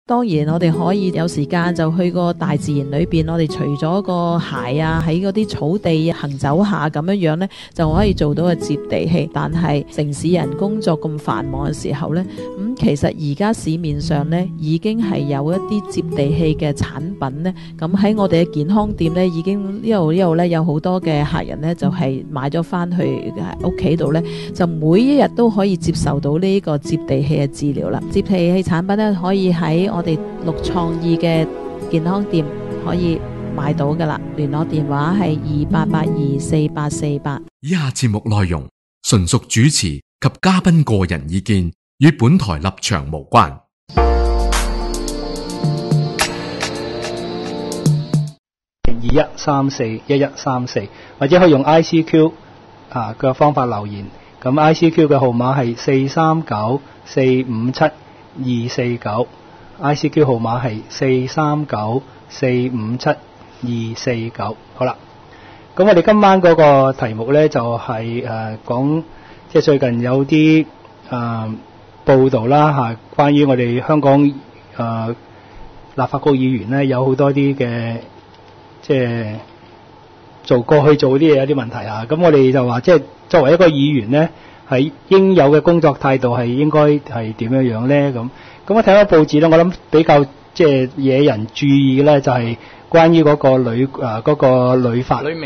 當然我哋可以有時間就去個大自然裏邊，我哋除咗個鞋啊喺嗰啲草地行走下咁樣呢，就可以做到個接地氣。但係城市人工作咁繁忙嘅時候呢，其實而家市面上呢已經係有一啲接地氣嘅產品呢。咁喺我哋嘅健康店呢，已經一路呢有好多嘅客人呢，就係買咗翻去屋企度呢，就每一日都可以接受到呢個接地氣嘅治療啦。接地氣產品呢，可以喺我哋綠創意嘅健康店可以買到噶啦，聯絡電話係28824848。 以下節目內容純屬主持及嘉賓個人意見，與本台立場無關。 21341134，或者可以用 ICQ 嘅方法留言。咁 ICQ 嘅號碼係439457249，ICQ 號碼係439457249。好啦，咁我哋今晚嗰個題目呢，就係講，即係最近有啲報道啦關於我哋香港立法局議員呢，有好多啲嘅即係過去做啲嘢有啲問題啊。咁我哋就話，即係作為一個議員呢，係應有嘅工作態度係應該係點樣呢？咁我睇翻報紙咧，我諗比較即係惹人注意嘅咧，就係關於嗰個旅發嗰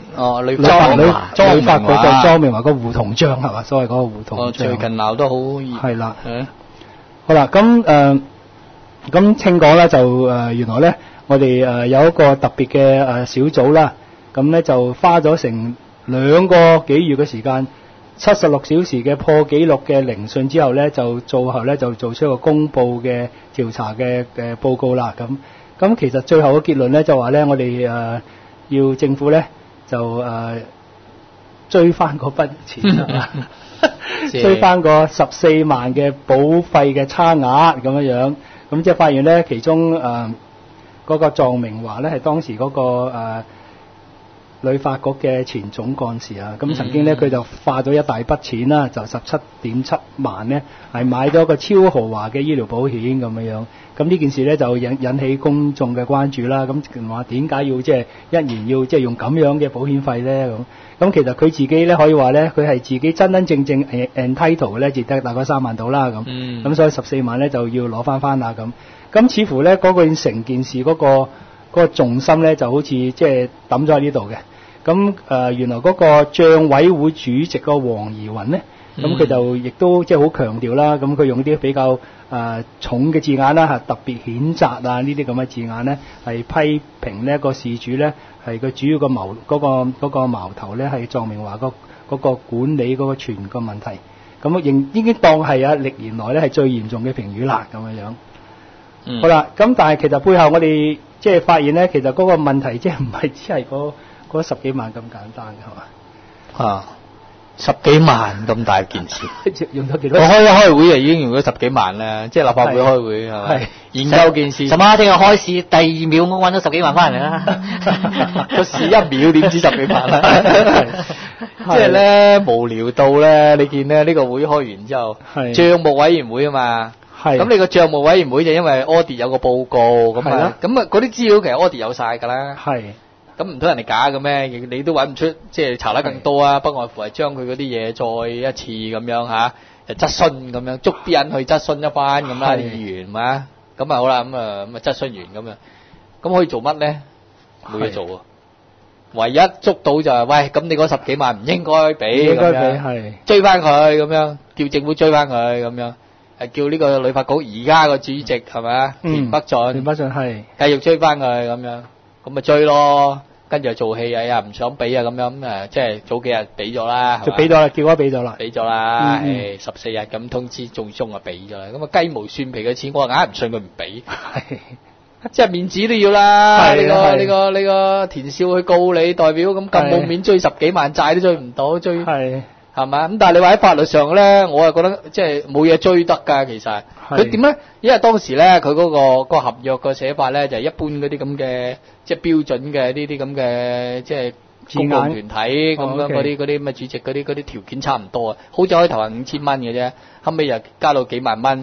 個莊明華個胡同章係嘛？所謂嗰個胡同章最近鬧得好熱。 係啦。好啦，咁聽講咧就原來咧我哋有一個特別嘅小組啦，咁咧就花咗成2個幾月嘅時間，76小時嘅破紀錄嘅聆訊之後咧，就做出一個公佈嘅調查嘅報告啦。咁其實最後嘅結論咧就話咧，我哋要政府咧就追翻嗰筆錢追翻個14萬嘅保費嘅差額咁樣。咁即係發現咧，其中嗰個莊明華咧係當時嗰個旅發局嘅前總幹事啊。咁曾經咧佢就花咗一大筆錢啦，就17.7萬咧係買咗個超豪華嘅醫療保險咁樣。咁呢件事咧就引起公眾嘅關注啦。咁話點解要即係一年要即係用咁樣嘅保險費咧？咁其實佢自己咧可以話咧，佢係自己真正 entitled 咧，只得大概3萬到啦。咁所以14萬咧就要攞翻啦。咁似乎咧嗰個成件事嗰個重心咧就好似即係抌咗喺呢度嘅。咁原來嗰個帳委會主席個黃宜雲咧，咁佢就亦都即係好強調啦。咁佢用啲比較重嘅字眼啦，特別譴責啊呢啲咁嘅字眼咧，係批評呢個事主咧係佢主要個嗰個矛頭咧係莊明華嗰個管理嗰個全個問題。咁已經當係歷年來咧係最嚴重嘅評語啦咁樣。好啦，咁但係其實背後我哋即係發現咧，其實嗰個問題即係唔係只係嗰10幾萬咁簡單嘅係嘛 ？10幾萬咁大件事， 用咗幾多？ 我開會啊，已經用咗10幾萬啦，即係立法會開會係咪？研究件事。 什麼？聽日開市第2秒我揾咗10幾萬翻嚟啦！ 個市1秒點知10幾萬啦？即係咧無聊到咧，你見咧呢個會開完之後，帳目委員會啊嘛。咁你個帳目委員會就因為 audit 有個報告咁啊，嗰啲資料其實 audit 有晒㗎啦。咁唔通人哋假嘅咩？你都揾唔出，即係查得更多啊！不外乎係將佢嗰啲嘢再一次咁樣就質詢咁樣，捉啲人去質詢一番咁啦，啲議員嘛。咁啊好啦，咁啊質詢完咁啊，咁可以做乜咧？冇嘢做啊！唯一捉到就係喂，咁你嗰10幾萬唔應該俾，追翻佢咁樣，叫政府追翻佢咁樣，係叫呢個旅發局而家個主席係咪啊？田北俊係繼續追翻佢咁樣。咁咪追咯，跟住就做戲啊，唔想俾啊咁樣，即係早幾日俾咗啦， 就俾咗啦，結果俾咗啦 ，14日咁通知最終啊俾咗啦，咁啊雞毛蒜皮嘅錢，我話硬係唔信佢唔俾，即係面子都要啦，呢個田少去告你代表咁冇面追10幾萬債都追唔到，追係嘛？咁但係你話喺法律上咧，我係覺得即係冇嘢追得㗎，其實佢點咧？因為當時咧佢嗰個合約個寫法咧就係一般嗰啲咁嘅即係標準嘅呢啲咁嘅即係公共團體咁樣嗰啲咩主席嗰啲條件差唔多啊，好似開頭係5000蚊嘅啫，後尾又加到幾萬蚊，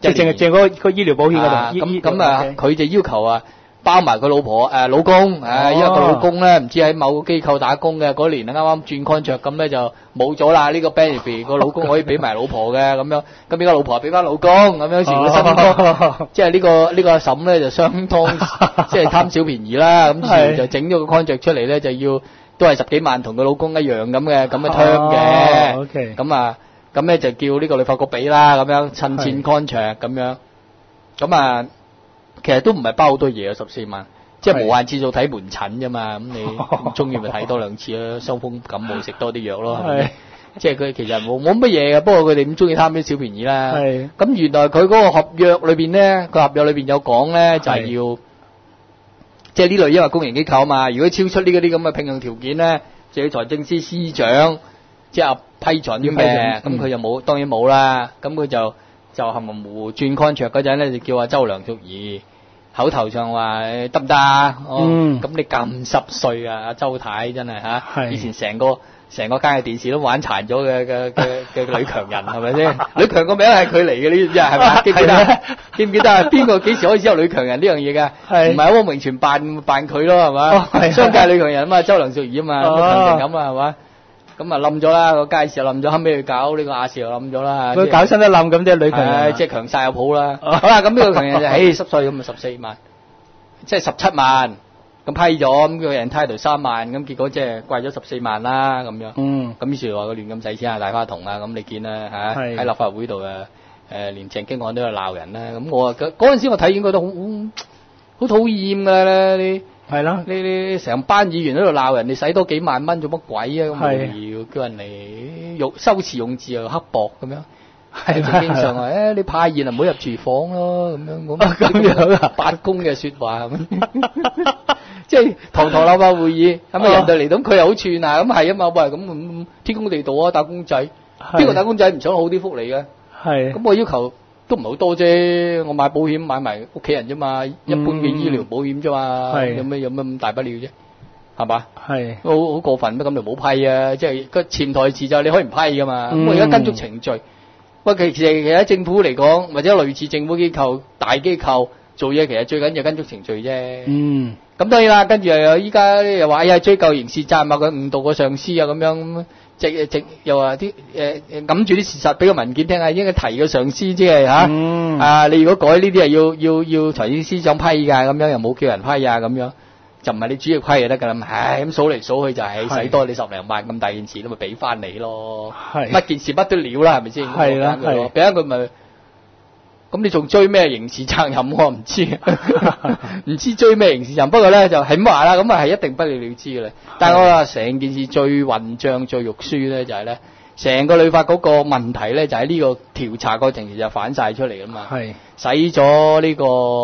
即係淨係個醫療保險嗰度。 咁啊，佢就要求啊。包埋佢老婆老公，因為個老公咧唔知喺某個機構打工嘅嗰年啱啱轉 contract 咁咧就冇咗啦。呢個 benefit 個老公可以俾埋老婆嘅咁樣，咁呢個老婆俾翻老公咁樣，時佢新哥，即係呢個阿嬸咧就相當即係貪小便宜啦。咁於是就整咗個 contract 出嚟咧，就要都係10幾萬同佢老公一樣咁嘅term 嘅。咁啊，咁咧就叫呢個旅發局俾啦，咁樣趁戰 contract 咁樣，咁啊。其實都唔係包好多嘢啊，14萬，即係無限次數睇門診啫嘛。咁你唔中意咪睇多2次咯，傷風感冒食多啲藥咯。係，即係佢其實冇乜嘢嘅，不過佢哋咁中意貪啲小便宜啦。係。咁原來佢嗰個合約裏邊咧，個合約裏邊有講咧，就係要，即係呢類因為公營機構啊嘛，如果超出呢啲咁嘅聘用條件咧，就要財政司司長即係批准嘅。咁佢就冇，當然冇啦。咁佢就含含糊糊轉 contract 嗰陣咧，就叫阿周梁淑怡。口頭上話得唔得啊？咁你咁濕碎啊，阿周太真係嚇，以前成個間嘅電視都玩殘咗嘅女強人係咪先？女強個名係佢嚟嘅，呢啲係咪？記唔記得？記唔記得啊？邊個幾時開始有女強人呢樣嘢㗎？唔係汪明荃扮佢咯係嘛？商界女強人啊嘛，周梁淑怡啊嘛，咁啊係嘛？咁啊冧咗啦，個街市又冧咗，後尾佢搞呢個亞視又冧咗啦。 佢搞親都冧咁，即係女強人， 即係強晒有譜啦。好啦，咁呢個強人就濕碎咁啊14萬，即係17萬，咁批咗，咁個人梯度3萬，咁結果即係貴咗14萬啦咁樣。咁於是話佢亂咁使錢啊，大花筒啊，咁你見啦嚇，喺立法會度連鄭經翰都有鬧人啦。咁我嗰陣時我睇已經覺得好討厭㗎啦你。係啦，你成班議員喺度鬧人哋使多幾萬蚊做乜鬼啊？咁無聊，叫人嚟修辭用字又刻薄咁樣，係經常話你派員啊唔好入廚房咯咁樣八公嘅説話咁，即係堂堂立法會議咁啊人哋嚟到佢又好串啊咁係啊嘛，喂咁天公地道啊打工仔，邊個打工仔唔想好啲福利嘅？係咁我要求。都唔係好多啫，我買保險買埋屋企人啫嘛，一般嘅醫療保險啫嘛，有咩咁大不了啫，係嘛？係好過分咩？咁就冇批啊！即係個潛台詞就係你可以唔批噶嘛。咁我而家跟足程序，喂，其實喺政府嚟講，或者類似政府機構、大機構做嘢，其實最緊要跟足程序啫。咁當然啦，跟住又依家又話追究刑事責任啊，佢誤導個上司啊咁樣。又話啲揞住啲事實俾個文件聽下，應該提個上司即係嚇你如果改呢啲係要財政司長批㗎，咁樣又冇叫人批啊，咁樣就唔係你主要批就得㗎啦。咁數嚟數去就係使多你10零萬咁大件事，都咪俾翻你咯。乜件事乜都了啦，係咪先？係啦，俾翻佢咪。咁你仲追咩刑事責任我唔知，唔知追咩刑事責任。不過咧就係咁話啦，咁啊係一定不了了之嘅啦。但係我話成件事最混帳、最肉酸咧，就係咧成個旅發嗰個問題咧，就喺呢個調查過程時就反晒出嚟啦嘛。係使咗呢個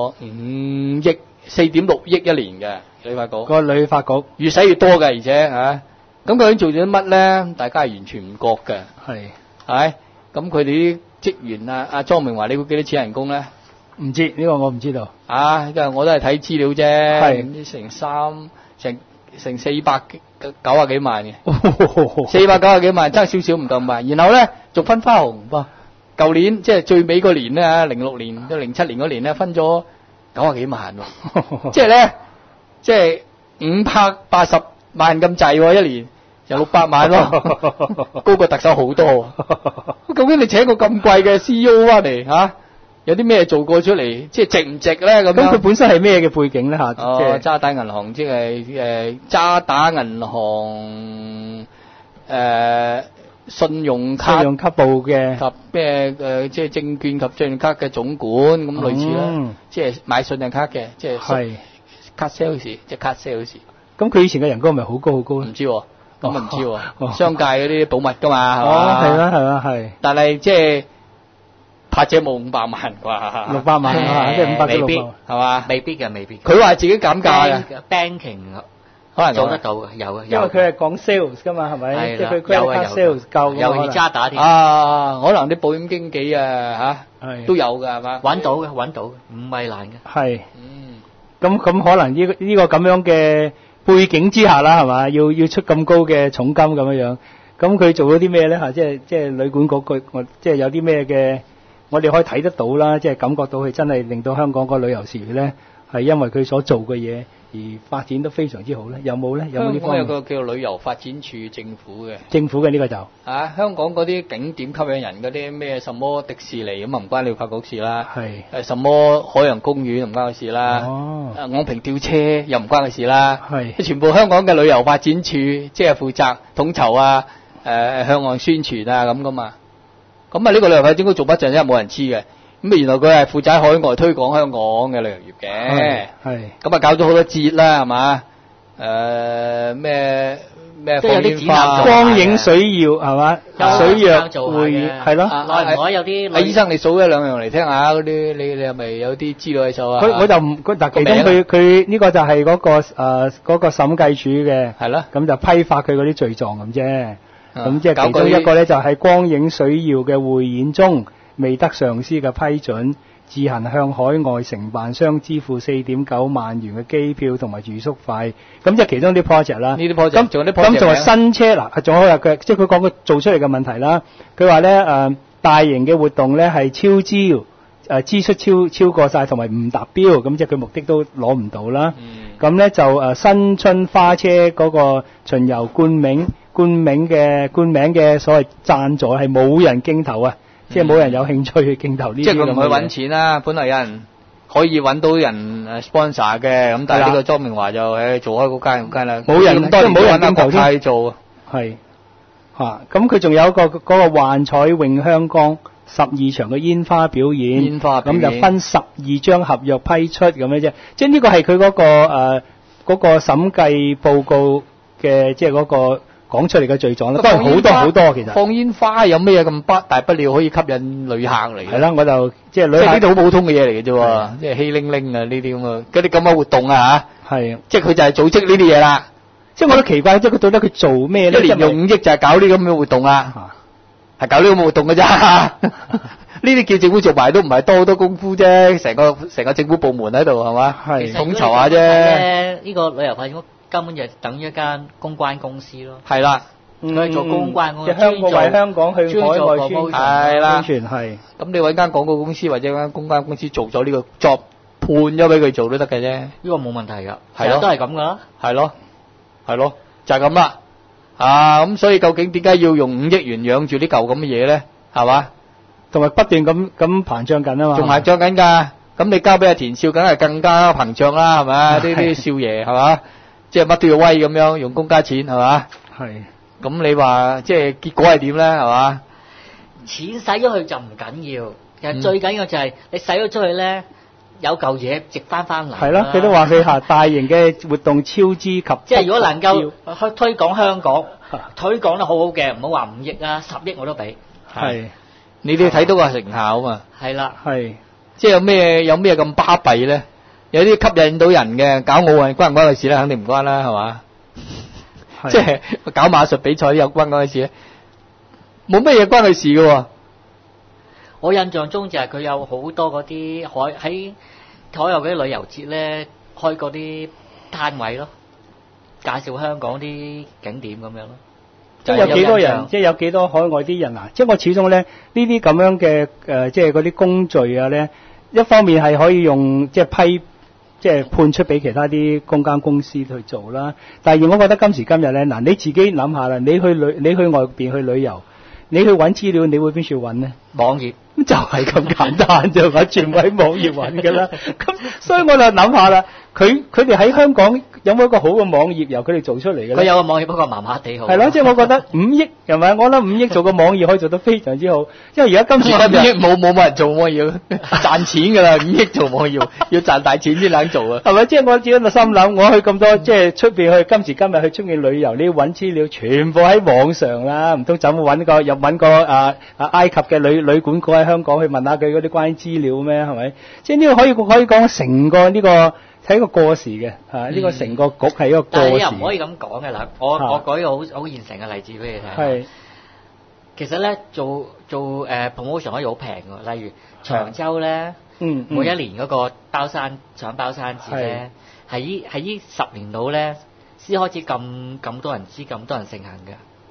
5億4.6億一年嘅旅發局。個旅發局越使越多嘅，而且嚇咁究竟做咗啲乜咧？大家係完全唔覺嘅。係係咁佢哋啲。職員啊，阿莊明華，你估幾多錢人工咧？唔知呢個我唔知道。因為我都係睇資料啫，唔知成490幾萬嘅，490幾萬爭少少唔夠萬。然後咧仲分花紅噃，舊年即係最尾嗰年咧，06年到07年嗰年咧分咗90幾萬喎，即係咧即係580萬咁滯喎一年。有600萬咯，高過特首好多。究竟你請個咁貴嘅 CEO 翻嚟嚇，有啲咩做過出嚟？即係值唔值咧？咁佢本身係咩嘅背景咧嚇？渣打銀行即係渣打銀行信用級部嘅及咩即係證券及信用卡嘅總管咁類似啦，即係買信用卡嘅，即係卡 sales，即係卡 sales。咁佢以前嘅人工係咪好高好高咧？唔知喎。咁唔知喎，商界嗰啲保密噶嘛，係嘛？係啦係啦係。但係即係拍者冇500萬啩？600萬即係500幾600，係嘛？未必嘅，未必。佢話自己減價嘅 banking 可能做得到嘅，有嘅。因為佢係講 sales 噶嘛，係咪？即係佢 credit sales 夠。有渣打添。可能啲保險經紀啊嚇都有㗎係嘛？揾到嘅，唔係難嘅。係。咁可能呢個咁樣嘅背景之下啦，係嘛？要出咁高嘅重金咁樣樣，咁佢做咗啲咩咧？嚇，即係旅管局佢即係有啲咩嘅我哋可以睇得到啦，即係感覺到佢真係令到香港個旅遊事業咧係因為佢所做嘅嘢而發展得非常之好咧。有冇咧？有冇呢方面？ 香港有個叫旅遊發展處政府嘅。 政府嘅呢個就香港嗰啲景點吸引人嗰啲咩什麼迪士尼咁啊，唔關旅發局事啦。 係什麼海洋公園唔關佢事啦。昂坪吊車又唔關佢事啦。係全部香港嘅旅遊發展處即係負責統籌啊，向外宣傳啊咁噶嘛。咁啊呢個旅遊發展局做乜陣啫？冇人知嘅。咁啊原來佢係負責喺海外推廣香港嘅旅遊業嘅。係。咁啊搞咗好多節啦，係嘛？咩放煙花、 光影水耀係嘛？水藥會議係咯。 耐唔耐有啲？ 醫生你數一兩樣嚟聽下嗰啲，你係咪有啲資料喺手啊？ 我就唔，但其中佢呢個就係嗰個審計署嘅。係咯。咁就批發佢嗰啲罪狀咁啫。咁即係其中一個咧，就係光影水耀嘅匯演中未得上司嘅批准，自行向海外承辦商支付4.9萬元嘅機票同埋住宿費。咁即係其中啲 project 啦。呢啲 project 仲有啲 project。咁仲係新車嗱，仲有佢即係佢講佢做出嚟嘅問題啦。佢話咧大型嘅活動咧係超支，支出超過晒同埋唔達標，咁即係佢目的都攞唔到啦。咁咧就新春花車嗰個巡遊冠名嘅所謂贊助係冇人競投啊，即係冇人有興趣去競投呢啲。即係佢唔去揾錢啦，本來有人可以揾到人sponsor 嘅，咁但係呢個莊明華就做開嗰間啦，冇人都冇人競投先做。係咁佢仲有一個嗰個幻彩詠香江12場嘅煙花表演，咁就分12張合約批出咁樣啫。即係呢個係佢嗰個審計報告嘅，即係嗰個講出嚟嘅罪狀啦。當然好多其實。放煙花有咩咁大不了可以吸引旅客嚟？係啦，我就即係旅客。即係呢啲好普通嘅嘢嚟嘅啫，即係稀linh靈啊呢啲咁啊，嗰啲咁嘅活動啊嚇。係。即係佢就係組織呢啲嘢啦。即係我都奇怪，即係佢到底佢做咩咧？一年用5億就係搞呢咁嘅活動啦。係搞呢個活動嘅咋？呢啲叫政府做埋都唔係多好多功夫啫，成個政府部門喺度係嘛？係統籌下啫。 呢個旅遊發展局根本就等於一間公關公司咯。係啦， 佢做公關公司， 為香港去海外宣傳。係啦，宣傳係。咁你揾間廣告公司或者間公關公司做咗呢個 job， 判咗俾佢做都得嘅啫。呢個冇問題㗎， 係咯， 都係咁㗎啦。 係咯，就係咁啦。咁所以究竟點解要用5億元養住啲舊咁嘅嘢咧？係嘛？同埋不斷咁膨脹緊啊嘛。仲膨脹緊㗎。咁你交俾阿田少，梗係更加膨脹啦，係咪？呢啲少爺係嘛？即係乜都要威咁樣，用公家錢係嘛？係。咁你話即係結果係點咧？係嘛？ 錢使咗去就唔緊要，其實最緊要就係你使咗出去咧，有嚿嘢值翻嚟。係咯，佢都話佢大型嘅活動超支及。即係如果能夠推廣香港，推廣得好好嘅，唔好話5億啊，10億我都俾。係。你哋睇到個成效啊嘛。係啦。係。即係有咩咁巴閉咧？有啲吸引到人嘅，搞奧運關唔關佢事咧？肯定唔關啦，係嘛？即係搞馬術比賽有關佢事咧？冇咩嘢關佢事嘅喎。我印象中就係佢有好多嗰啲喺海外嗰啲旅遊節咧，開嗰啲攤位咯，介紹香港啲景點咁樣咯。即係有幾多人？即係有幾多海外啲人啊？即係我始終咧呢啲咁樣嘅即係嗰啲工序啊咧，一方面係可以用即係判出俾其他啲公關公司去做啦。第二，我覺得今時今日咧，嗱你自己諗下啦，你去外邊去旅遊，你去揾資料，你會邊處揾呢？網頁就係咁簡單啫嘛，全喺網頁揾㗎啦。咁所以我就諗下啦，佢哋喺香港有冇一個好嘅網頁由佢哋做出嚟嘅咧？佢有個網頁，不過麻麻地好。係咯，即係我覺得5億係咪？我諗5億做個網頁可以做得非常之好，因為而家今時今日5億冇人做網頁，賺錢㗎啦，5億做網頁要賺大錢先肯做啊。係咪？即係我自己喺度心諗，我去咁多即係出邊去今時今日去出面旅遊，你要揾資料全部喺網上啦，唔通走去揾個埃及嘅旅館局喺香港去問下佢嗰啲關於資料咩？係咪？即係呢個可以講成個呢個係一個過時嘅呢個成個局係一個過時。但係你又唔可以咁講嘅啦。我舉一個好現成嘅例子俾你睇。係。其實咧做promotion 可以好平嘅，例如長洲咧，每一年嗰個搶包山節咧，係呢10年度咧先開始咁多人知，咁多人盛行嘅。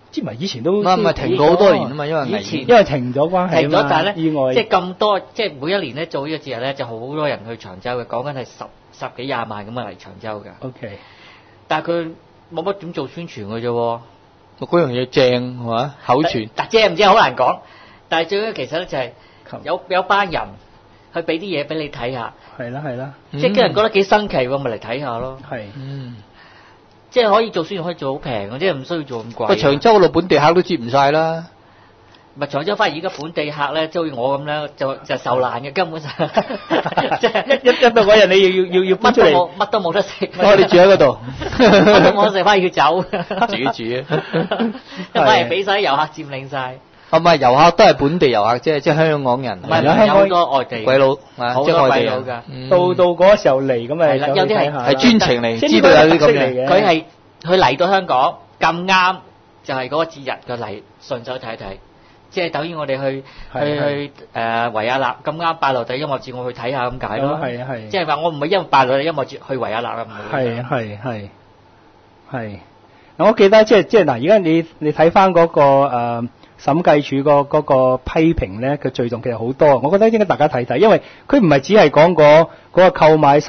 唔係以前都唔係停過好多年啊嘛，因為停咗關係停咗，但係咧意外即係咁多，即係每一年咧做呢個節日咧，就好多人去長洲嘅，講緊係十幾廿萬咁啊嚟長洲嘅。 OK， 但係佢冇乜點做宣傳嘅啫喎。 嗰樣嘢正係嘛？口傳， 但正唔正好難講。但係最緊要其實咧就係有班人去俾啲嘢俾你睇下。 係啦， 即係啲人覺得幾新奇喎，咪嚟睇下咯。 係， 即係可以做宣傳，可以做好平嘅，即係唔需要做咁貴。 個長洲嗰度本地客都接唔晒啦。 唔係長洲反而而家本地客咧，即係好似我咁咧，就受難嘅，根本上即係一到嗰日你要搬出嚟， 乜都冇得食。 你住喺嗰度， 乜都冇得食，反而要走。 住因為俾晒啲遊客佔領晒。 唔係遊客都係本地遊客啫，即係香港人。 唔係有好多外地鬼佬， 好多鬼佬㗎。 到嗰時候嚟咁咪有啲係專程嚟，知道有啲咁嘅。 佢嚟到香港咁啱，就係嗰個節日佢嚟順手睇一睇。即係等於我哋去維也納咁啱拜羅第音樂節，我去睇下咁解咯。係。即係話我唔係因為拜羅第音樂節去維也納啊，唔係。 係。我記得即係嗱，而家你睇翻嗰個審計署嗰個批評咧，佢罪狀其實好多。我覺得應該大家睇睇，因為佢唔係只係講嗰個購買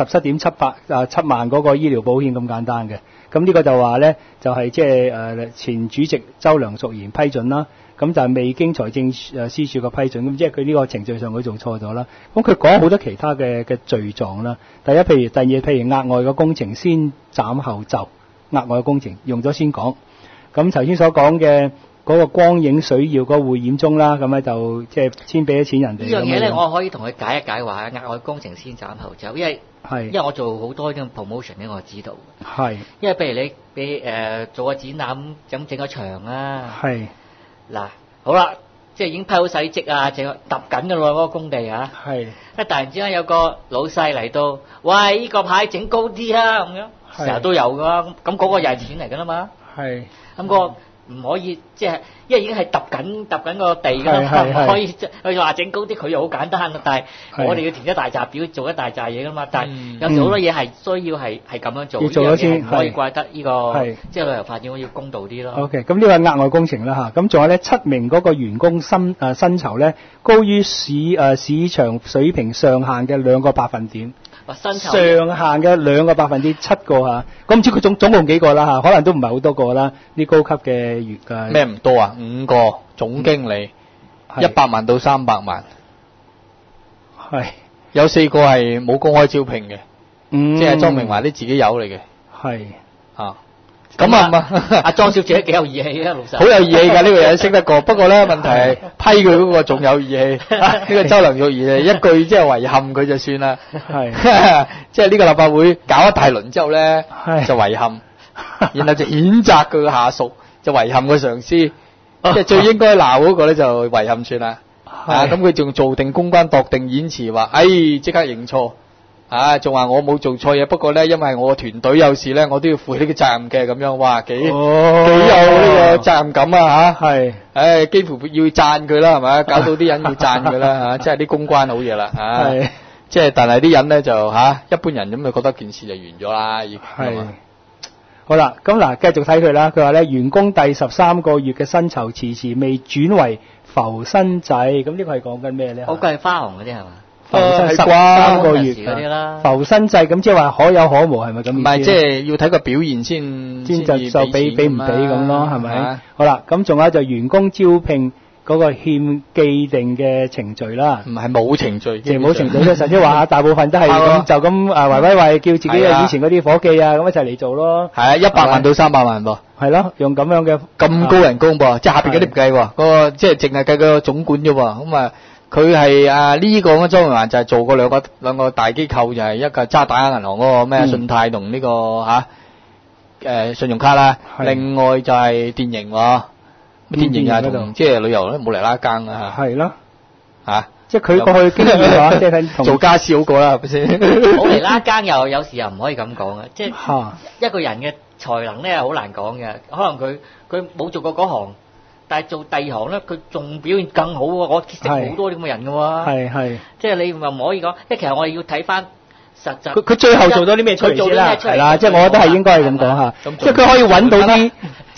17.7萬嗰個醫療保險咁簡單嘅。咁呢個就話咧，就係即係前主席周梁淑賢批准啦。咁就係未經財政司署嘅批准，咁即係佢呢個程序上佢做錯咗啦。咁佢講好多其他嘅罪狀啦。第二，譬如額外嘅工程先斬後奏，額外嘅工程用咗先講。咁頭先所講嘅嗰個光影水耀嗰個匯演中啦，咁咧就即係先俾咗錢人哋。 呢樣嘢咧，我可以同佢解一解話，額外工程先斬後奏，因為我做好多啲 promotion 咧，我知道。係。因為譬如你做個展覽咁整個場啊。係。嗱，好啦，即係已經批好洗積啊，淨係揼緊嘅咯嗰個工地啊。係。一突然之間有個老細嚟到，喂，呢個牌整高啲啊，咁樣，成日都有噶，咁嗰個又係錢嚟噶啦嘛。係。咁個唔可以即係，因為已經係揼緊個地㗎啦，唔可以佢話整高啲，佢又好簡單啦。但係我哋要填一大紮表，做一大紮嘢㗎嘛。但係有時好多嘢係需要係咁樣做， 要做咗先， 唔可以怪得呢個即係旅遊發展，我要公道啲咯。 OK，咁呢個係額外工程啦嚇。咁仲有咧7名嗰個員工薪酬咧高於市場水平上限嘅2個百分點。上限嘅2個7%，7個嚇，咁唔知佢總共幾個啦嚇？可能都唔係好多個啦。啲高級嘅員咩唔多啊？5個總經理，100萬到300萬，係有4個係冇公開招聘嘅，即係莊明華啲自己友嚟嘅，係啊。咁啊， 阿莊小姐幾有義氣啊，老實。 好有義氣㗎，呢個人識得過。不過咧，問題係批佢嗰個仲有義氣。呢個周梁淑怡一句即係遺憾佢就算啦。係，即係呢個立法會搞一大輪之後咧，就遺憾，然後就譴責佢嘅下屬，就遺憾個上司，即係最應該鬧嗰個咧就遺憾算啦。啊，咁佢仲做定公關度定演詞話，即刻認錯。仲話我冇做錯嘢，不過咧，因為我團隊有事咧，我都要負呢個責任嘅，咁樣，哇，幾有呢個責任感啊吓，係，幾乎要讚佢啦，係咪？搞到啲人要讚佢啦吓，即係啲公關好嘢啦，係，即係但係啲人咧就一般人咁就覺得件事就完咗啦，已經係。 好啦，咁嗱，繼續睇佢啦。佢話咧，員工第13個月嘅薪酬遲遲未轉為浮薪制，咁呢個係講緊咩咧？ 好貴花紅嗰啲係嘛？ 浮薪13個月嗰啲啦，浮薪制咁即係話可有可無係咪咁意思？ 唔係，即係要睇個表現先就俾唔俾咁咯，係咪？好啦，咁仲有就員工招聘嗰個欠既定嘅程序啦。唔係冇程序，即係冇程序咧，實際話大部分都係咁就咁維維叫自己以前嗰啲伙計啊咁一齊嚟做咯。係啊，100萬到300萬噃。係咯，用咁樣嘅咁高人工噃，即係下邊嗰啲唔計喎，嗰個即係淨係計個總管啫喎，咁啊。佢係呢個莊明華就係做過兩個大機構，就係一個渣打銀行嗰個咩信貸同呢個信用卡啦，另外就係電盈喎，電盈又係同即係旅遊咧冇嚟拉更啊嚇。係咯，即係佢過去經驗啊，即係做家私好過啦，係咪先？ 冇嚟拉更有時又唔可以咁講嘅，即係一個人嘅才能咧好難講嘅，可能佢冇做過嗰行。但係做第二行咧，佢仲表現更好喎！我識好多啲咁嘅人嘅喎。係，即係你又唔可以講，即係其實我哋要睇翻實際。佢最後做咗啲咩出嚟先啦？係啦，即係我覺得係應該係咁講嚇。即係佢可以揾到啲，即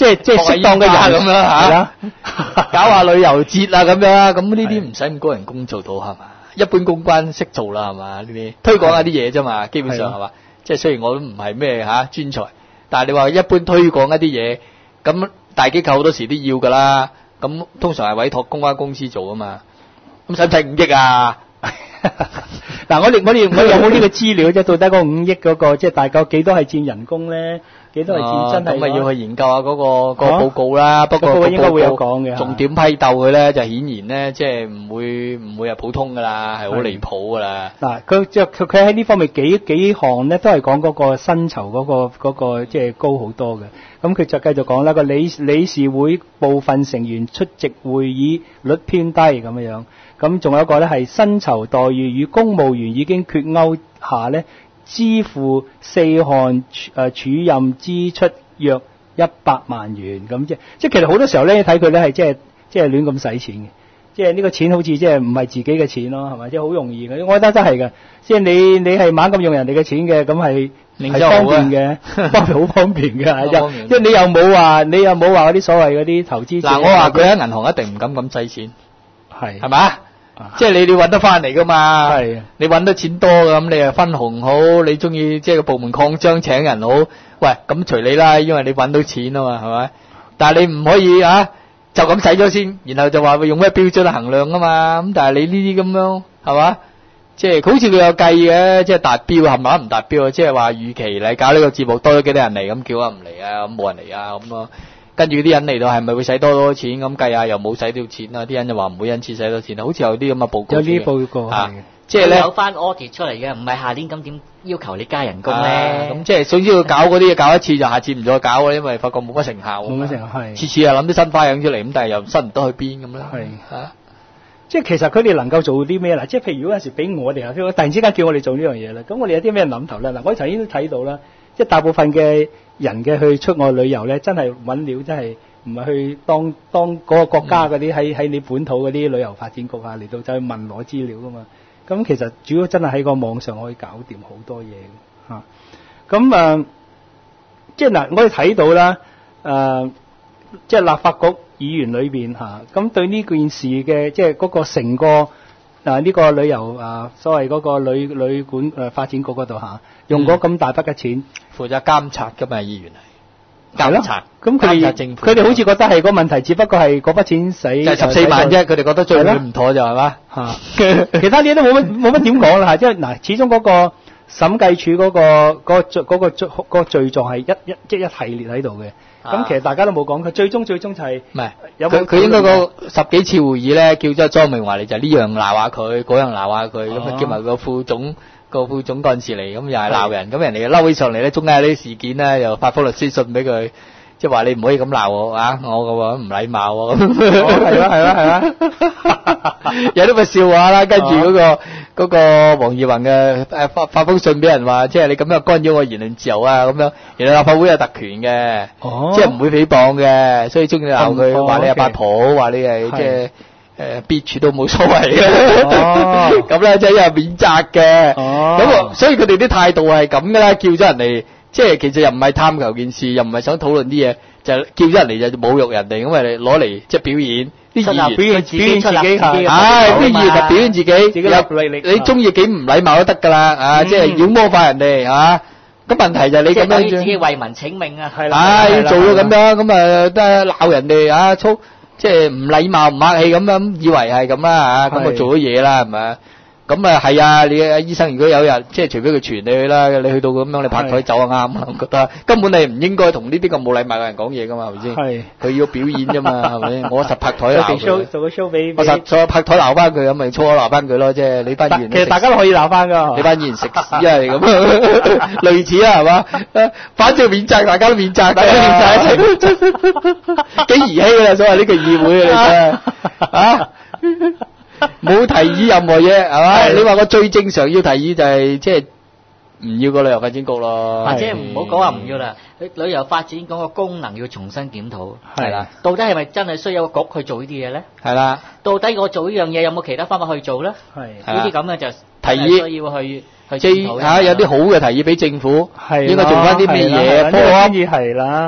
即係適當嘅人咁樣嚇，搞下旅遊節啊咁樣，咁呢啲唔使咁高人工做到係嘛？一般公關識做啦係嘛？呢啲推廣下啲嘢啫嘛，基本上係嘛？即係雖然我都唔係咩嚇專才，但係你話一般推廣一啲嘢，咁大機構好多時都要㗎啦。咁通常係委託公關公司做啊嘛。咁使唔使5億啊？ 嗱，我哋有冇呢個資料啫？到底嗰5億嗰個即係大概幾多係佔人工咧？幾多係佔真係？ 咁咪要去研究下嗰個報告啦。不過應該會有講嘅。 重點批鬥佢咧，就顯然咧，即係唔會係普通噶啦，係好離譜噶啦。 嗱，佢喺呢方面幾項咧，都係講嗰個薪酬嗰個即係高好多嘅。咁佢就繼續講啦，個理事會部分成員出席會議率偏低咁樣。咁仲有一個咧係薪酬待遇與公務員已經脫鈎下咧，支付4項署任支出約100萬元咁即係其實好多時候咧睇佢咧係即係亂咁使錢嘅，即係呢個錢好似即係唔係自己嘅錢咯，係咪？即係好容易嘅，我覺得真係嘅，即係你係猛咁用人哋嘅錢嘅，咁係方便嘅，好方便嘅，即係你又冇話嗰啲所謂嗰啲投資者。 嗱，我話佢喺銀行一定唔敢咁使錢，係咪？即係你揾得翻嚟噶嘛？係，你揾得錢多咁，你又分紅好，你中意即係個部門擴張請人好，喂咁隨你啦，因為你揾到錢啊嘛，係咪？但係你唔可以就咁使咗先，然後就話用咩標準去衡量啊嘛？咁但係你呢啲咁樣係嘛？即係好似佢有計嘅，即係達標係咪唔達標啊？即係話預期你搞呢個節目多咗幾多人嚟，咁叫啊唔嚟啊，咁冇人嚟啊咁咯。跟住啲人嚟到係咪會使多錢咁計啊？又冇使到錢啊！啲人就話唔會因此使到錢啊！好似有啲咁嘅報告。有啲報告係即係有翻 audit 出嚟嘅，唔係下年咁點要求你加人工咧？ 咁即係總之要搞嗰啲嘢搞一次就下次唔再搞啊，因為發覺冇乜成效。冇乜成效係。次次又諗啲新花樣出嚟，咁但係又伸唔到去邊咁咧？係即係其實佢哋能夠做啲咩啦？即係譬如嗰陣時俾我哋突然之間叫我哋做呢樣嘢啦，咁我哋有啲咩諗頭咧？嗱，我頭先都睇到啦，即係大部分嘅人嘅去出外旅遊咧，真係揾料，真係唔係去當嗰個國家嗰啲喺你本土嗰啲旅遊發展局嚟到就去問攞資料噶嘛。咁其實主要真係喺個網上可以搞掂好多嘢嚇。咁即係嗱，我哋睇到啦，即係立法局議員裏邊嚇，咁對呢件事嘅即係嗰個成個呢個旅遊所謂嗰個旅館發展局嗰度嚇，用咗咁大筆嘅錢， 負責監察㗎嘛，議員係監察。 咁佢哋好似覺得係個問題，只不過係嗰筆錢使就 14萬啫，佢哋覺得最唔妥就係嘛嚇。其他啲都冇乜點講啦嚇，即係嗱，始終嗰個審計署嗰個罪狀係即係一系列喺度嘅。咁其實大家都冇講，佢最終就係唔係佢應該個10幾次會議咧，叫咗莊明華嚟就呢樣鬧下佢，嗰樣鬧下佢，咁叫埋個副總幹事嚟，咁又係鬧人，咁人哋嬲起上嚟咧，中間有啲事件咧，又發封律師信俾佢，即係話你唔可以咁鬧我啊，我嘅話唔禮貌喎，咁係啦，有啲咪笑話啦，跟住嗰個黃義宏嘅發封信俾人話，即係你咁樣干擾我言論自由啊，咁樣，原來立法會有特權嘅，即係唔會誹謗嘅，所以中意鬧佢，話你係八婆，話你係即係bitch都冇所謂嘅，咁咧即係因為免責嘅，咁所以佢哋啲態度係咁噶啦，叫咗人嚟，即係其實又唔係探求件事，又唔係想討論啲嘢，就叫咗人嚟就侮辱人哋，咁咪攞嚟即係表演。啲議員表演自己係，啲議員就表演自己，你中意幾唔禮貌都得噶啦，即係妖魔化人哋嚇。咁問題就係你咁樣自己為民請命啊，係啦， 要做到咁樣，咁得鬧人哋粗，即係唔禮貌唔客氣咁樣，以為係咁啦嚇，咁啊做咗嘢啦係咪？咁係啊！你醫生如果有日即係除非佢傳你去啦，你去到咁樣你拍台走啊啱啊！我覺得根本你唔應該同呢啲咁冇禮貌嘅人講嘢噶嘛，係咪先？係佢要表演啫嘛，係咪？我實拍台鬧佢， 做個 show 俾我實拍台鬧翻佢，咁咪粗口鬧翻佢咯，即係你班議員。 其實大家都可以鬧翻噶， 你班議員食屎啊！咁類似啊，係嘛？反正免責，大家都免責，大家免責一齊，幾兒戲啊！所謂呢個議會啊，啊！冇提議任何嘢係嘛？你話我最正常要提議就係即係唔要個旅遊發展局咯， 或者唔好講話唔要啦，旅遊發展局個功能要重新檢討。 係啦， 到底係咪真係需要個局去做呢啲嘢咧？ 係啦， 到底我做呢樣嘢有冇其他方法去做咧？係呢啲咁嘅就提議需要去有啲好嘅提議俾政府，應該做翻啲咩嘢？ 先至係啦。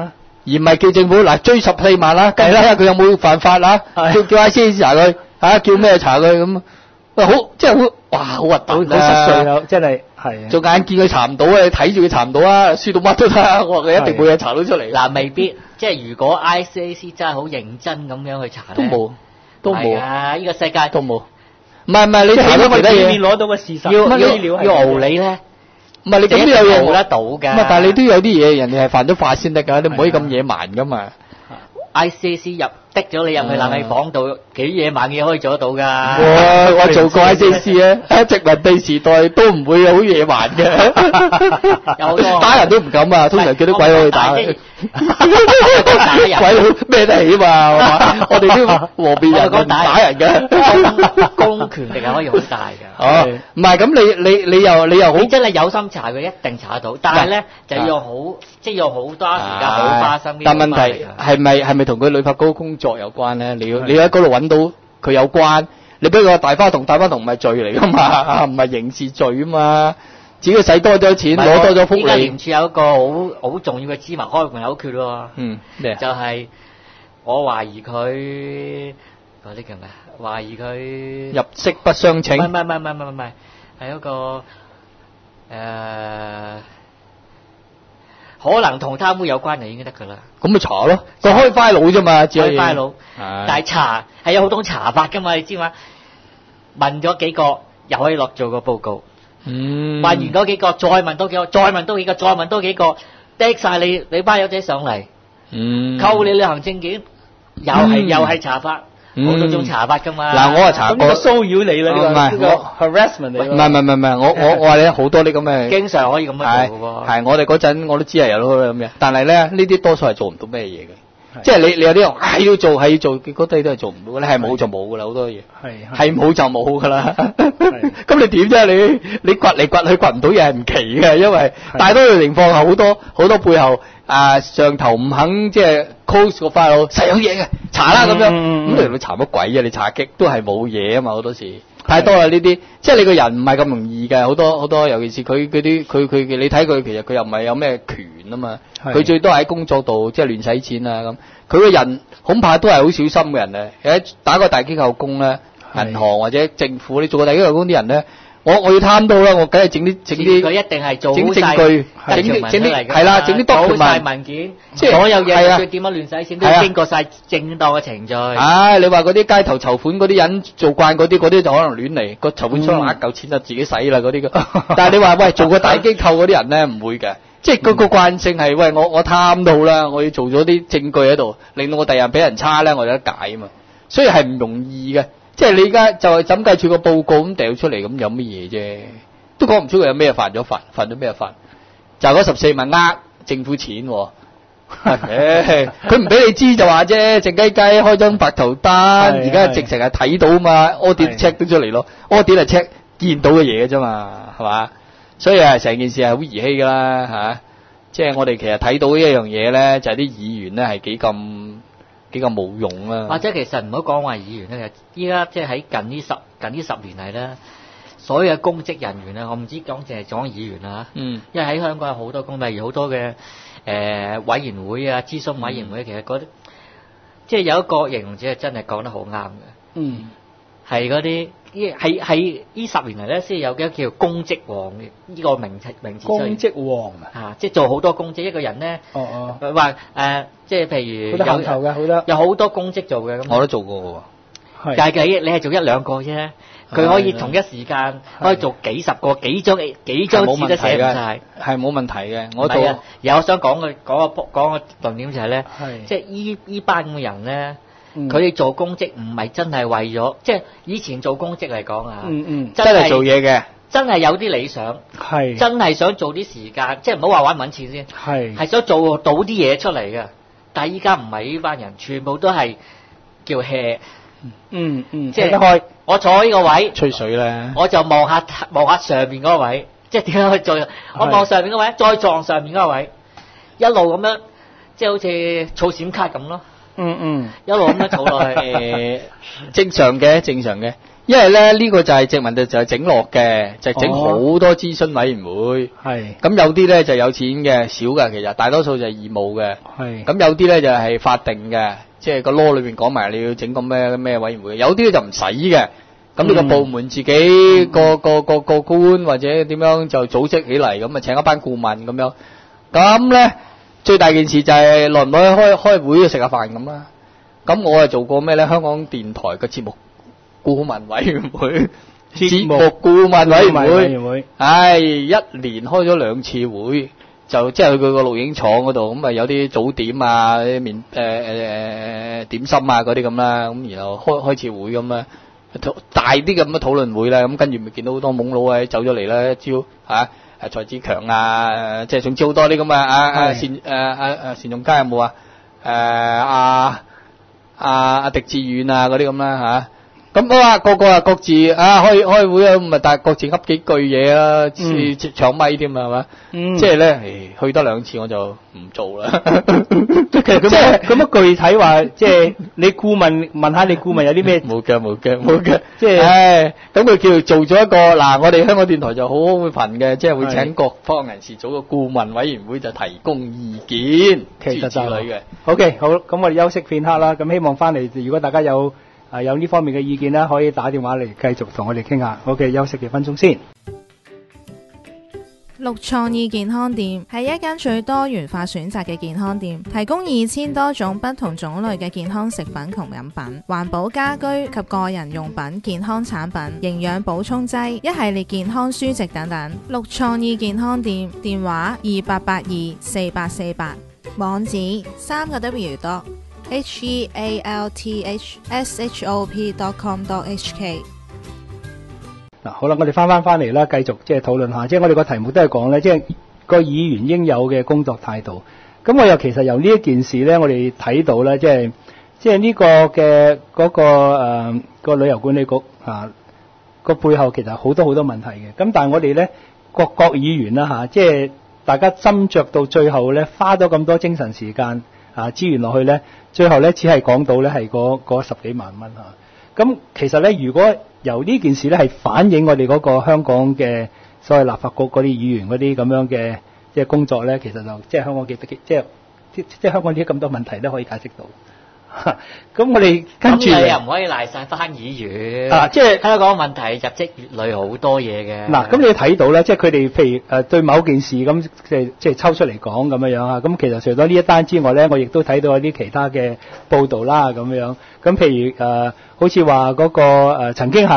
而唔係叫政府嗱追14萬啦，計啦，佢有冇犯法啦？叫 ICAC 查佢嚇，叫咩查佢咁？喂，好即係好哇，好核突， 好濕碎啊！真係做眼見佢查唔到啊，你睇住佢查唔到啊，輸到乜都得，我話佢一定冇嘢查到出嚟。 嗱，未必即係如果 ICAC 真係好認真咁樣去查咧，都冇啊！呢個世界都冇。唔係，你查咗其他嘢， 攞到個事實， 要熬你咧。 唔係你咁都有嘢冇得到㗎。 唔係，但係你都有啲嘢，人哋係犯咗法先得㗎，你唔可以咁野蠻㗎嘛。 ICAC 滴咗你入去冷氣房度，幾野蠻嘢可以做得到㗎。 我做過 ICAC 啊，喺殖民地時代都唔會好野蠻嘅，有好多打人都唔敢啊，通常叫啲鬼佬去打。鬼佬咩得起嘛？我哋都和平人唔打人嘅， 公權力係可以好大㗎。 哦，唔係咁你又好， 你真係有心查佢一定查得到，但係咧就要好即係要好多時間好花心。 但問題係咪同佢旅發局工作有關咧？你要喺嗰度揾到佢有關，你俾個大花筒唔係罪嚟㗎嘛，唔係刑事罪啊嘛。只要使多咗錢，攞多咗福利。依家廉署有一個好重要嘅芝麻開門口訣喎。 咩？ 就係我懷疑佢嗰啲叫咩？懷疑佢入息不相稱。 唔係，係一個可能同貪污有關就已經得㗎啦。 咁咪查咯，佢開 file 啫嘛，只可以。 開 file，但係查係有好多查法㗎嘛，你知嘛？問咗幾個，又可以落做個報告。問完嗰幾個，再問多幾個，再問多幾個，再問多幾個，滴曬你班友仔上嚟，扣你旅行證件，又係查法，好多種查法㗎嘛。 嗱，我係查過騷擾你啦，呢個 harassment 嚟。 唔係，我話你好多啲咁嘅， 經常可以咁樣做㗎喎。 係我哋嗰陣我都知係有咁嘅，但係咧呢啲多數係做唔到咩嘢嘅。即係你有啲人要做，結果都係做唔到嘅，你係冇就冇㗎啦，好多嘢係冇就冇㗎啦。咁你點啫？你掘嚟掘去掘唔到嘢係唔奇嘅，因為大多數情況係好多背後上頭唔肯即係 close 個 file，實有嘢嘅查啦咁樣。咁你查乜鬼啊？你查極都係冇嘢啊嘛，好多時太多啦呢啲。即係你個人唔係咁容易嘅，好多尤其是佢嗰啲你睇佢其實佢又唔係有咩權啊嘛。佢最多喺工作度即係亂使錢啊咁。佢個人恐怕都係好小心嘅人咧。喺打個大機構工咧，銀行或者政府，你做個大機構工啲人咧，我要貪到啦，我梗係整啲， 佢一定係做整證據，整啲係啦，整啲 document 晒文件，即係所有嘢佢點樣亂使錢都要經過晒正當嘅程序。 你話嗰啲街頭籌款嗰啲人做慣嗰啲就可能亂嚟，個籌款箱揦嚿錢就自己使啦嗰啲。但係你話喂做個大機構嗰啲人咧唔會嘅。即係個慣性係，喂我貪到啦，我要做咗啲證據喺度，令到我第日俾人差咧，我有得解啊嘛。所以係唔容易嘅。即係你而家就係審計署個報告咁掉出嚟，咁有乜嘢啫？都講唔出佢有咩犯咗咩法？就係嗰14萬政府錢喎。佢唔俾你知就話啫，靜雞雞開張白頭單，而家直情係睇到嘛，audit check 到出嚟咯，audit 係 check 見到嘅嘢嘅啫嘛，係嘛？所以成件事係好兒戲㗎啦嚇，即係我哋其實睇到一樣嘢咧，就係啲議員咧係幾咁冇用啦。或者其實唔好講話議員咧，依家即係喺近呢10年嚟咧，所有嘅公職人員啊，我唔知講淨係講議員啦嚇，因為喺香港有好多例如好多嘅委員會啊、諮詢委員會，其實嗰啲即係有一個形容詞係真係講得好啱嘅，係嗰啲。係呢10年嚟咧，先有嘅叫公職王嘅呢個名詞。公職王即係做好多公職，一個人咧。話即係譬如有好多公職做嘅咁。我都做過嘅喎。但係你係做1、2個啫，佢可以同一時間可以做幾十個、幾張紙都寫唔晒。係冇問題嘅。我做。而我想講個論點就係咧，即係依班咁嘅人咧。佢哋做公職唔係真係為咗，即係以前做公職嚟講啊，真係做嘢嘅，真係有啲理想，真係想做啲時間，即係唔好話揾唔揾錢先，係想做到啲嘢出嚟嘅。但係依家唔係呢班人，全部都係叫 hea， 即係開。我坐呢個位，吹水咧，我就望下上面嗰個位，即係點樣去做？我望上面嗰位，再撞上面嗰個位，一路咁樣，即係好似儲閃卡咁咯。 一路咁樣儲落去。 正常嘅。因為咧呢個就係殖民地就係整落嘅，就係整好多諮詢委員會。係。咁有啲咧就有錢嘅，少嘅其實大多數就係義務嘅。係。咁有啲咧就係法定嘅，即係個 law 裏邊講埋你要整個咩委員會。有啲咧就唔使嘅。咁呢個部門自己個官或者點樣就組織起嚟，咁啊請一班顧問咁樣。咁咧最大件事就係耐唔耐開會食下飯咁啦。咁我係做過咩咧？香港電台嘅節目顧問委員會，節目顧問委員會，一年開咗2次會，就即係去佢個錄影廠嗰度，咁啊有啲早點啊，啲點心啊嗰啲咁啦，咁然後開次會咁啦，大啲咁嘅討論會啦，咁跟住咪見到好多懵佬走咗嚟啦，一朝蔡子強啊，即係總之好多啲咁啊，單仲偕有冇啊？狄志遠啊嗰啲咁啦嚇，咁啊個個各自開會啊，咁咪但係各自噏幾句嘢啦，搶咪添啊係嘛？即係咧，去得2次我就唔做啦。 其實咁樣具體話，即係你顧問下你顧問有啲咩？ 冇嘅，即係咁佢叫做咗一個嗱，我哋香港電台就好會頻嘅，即係會請各方人士組個顧問委員會，就提供意見， 其實就係嘅。 OK，好，咁我哋休息片刻啦。咁希望翻嚟，如果大家有呢方面嘅意見啦，可以打電話嚟繼續同我哋傾下。OK，休息幾分鐘先。 綠創意健康店係一間最多元化選擇嘅健康店，提供2000多種不同種類嘅健康食品同飲品、環保家居及個人用品、健康產品、營養補充劑、一系列健康書籍等等。綠創意健康店電話28824848，網址3個W.healthshop.com.hk。 嗱，好啦，我哋翻嚟啦，繼續即係討論下，即係我哋個題目都係講咧，即係個議員應有嘅工作態度。咁我又其實由呢一件事咧，我哋睇到咧，即係呢個嘅嗰個旅遊管理局個背後其實好多問題嘅。咁但係我哋咧各議員啦即係大家斟酌到最後咧，花咗咁多精神時間資源落去咧，最後咧只係講到咧係嗰10幾萬蚊咁其實咧，如果由呢件事咧係反映我哋嗰個香港嘅所謂立法局嗰啲議員嗰啲咁樣嘅即係工作咧，其實就即係香港即係香港啲咁多問題都可以解釋到。咁我哋跟住你又唔可以賴晒翻議員即係香港問題日積月累好多嘢嘅。 嗱，咁你睇到咧，即係佢哋譬如對某件事咁即係抽出嚟講咁樣咁其實除咗呢一單之外咧，我亦都睇到一啲其他嘅報導啦咁樣。咁譬如好似話嗰個曾經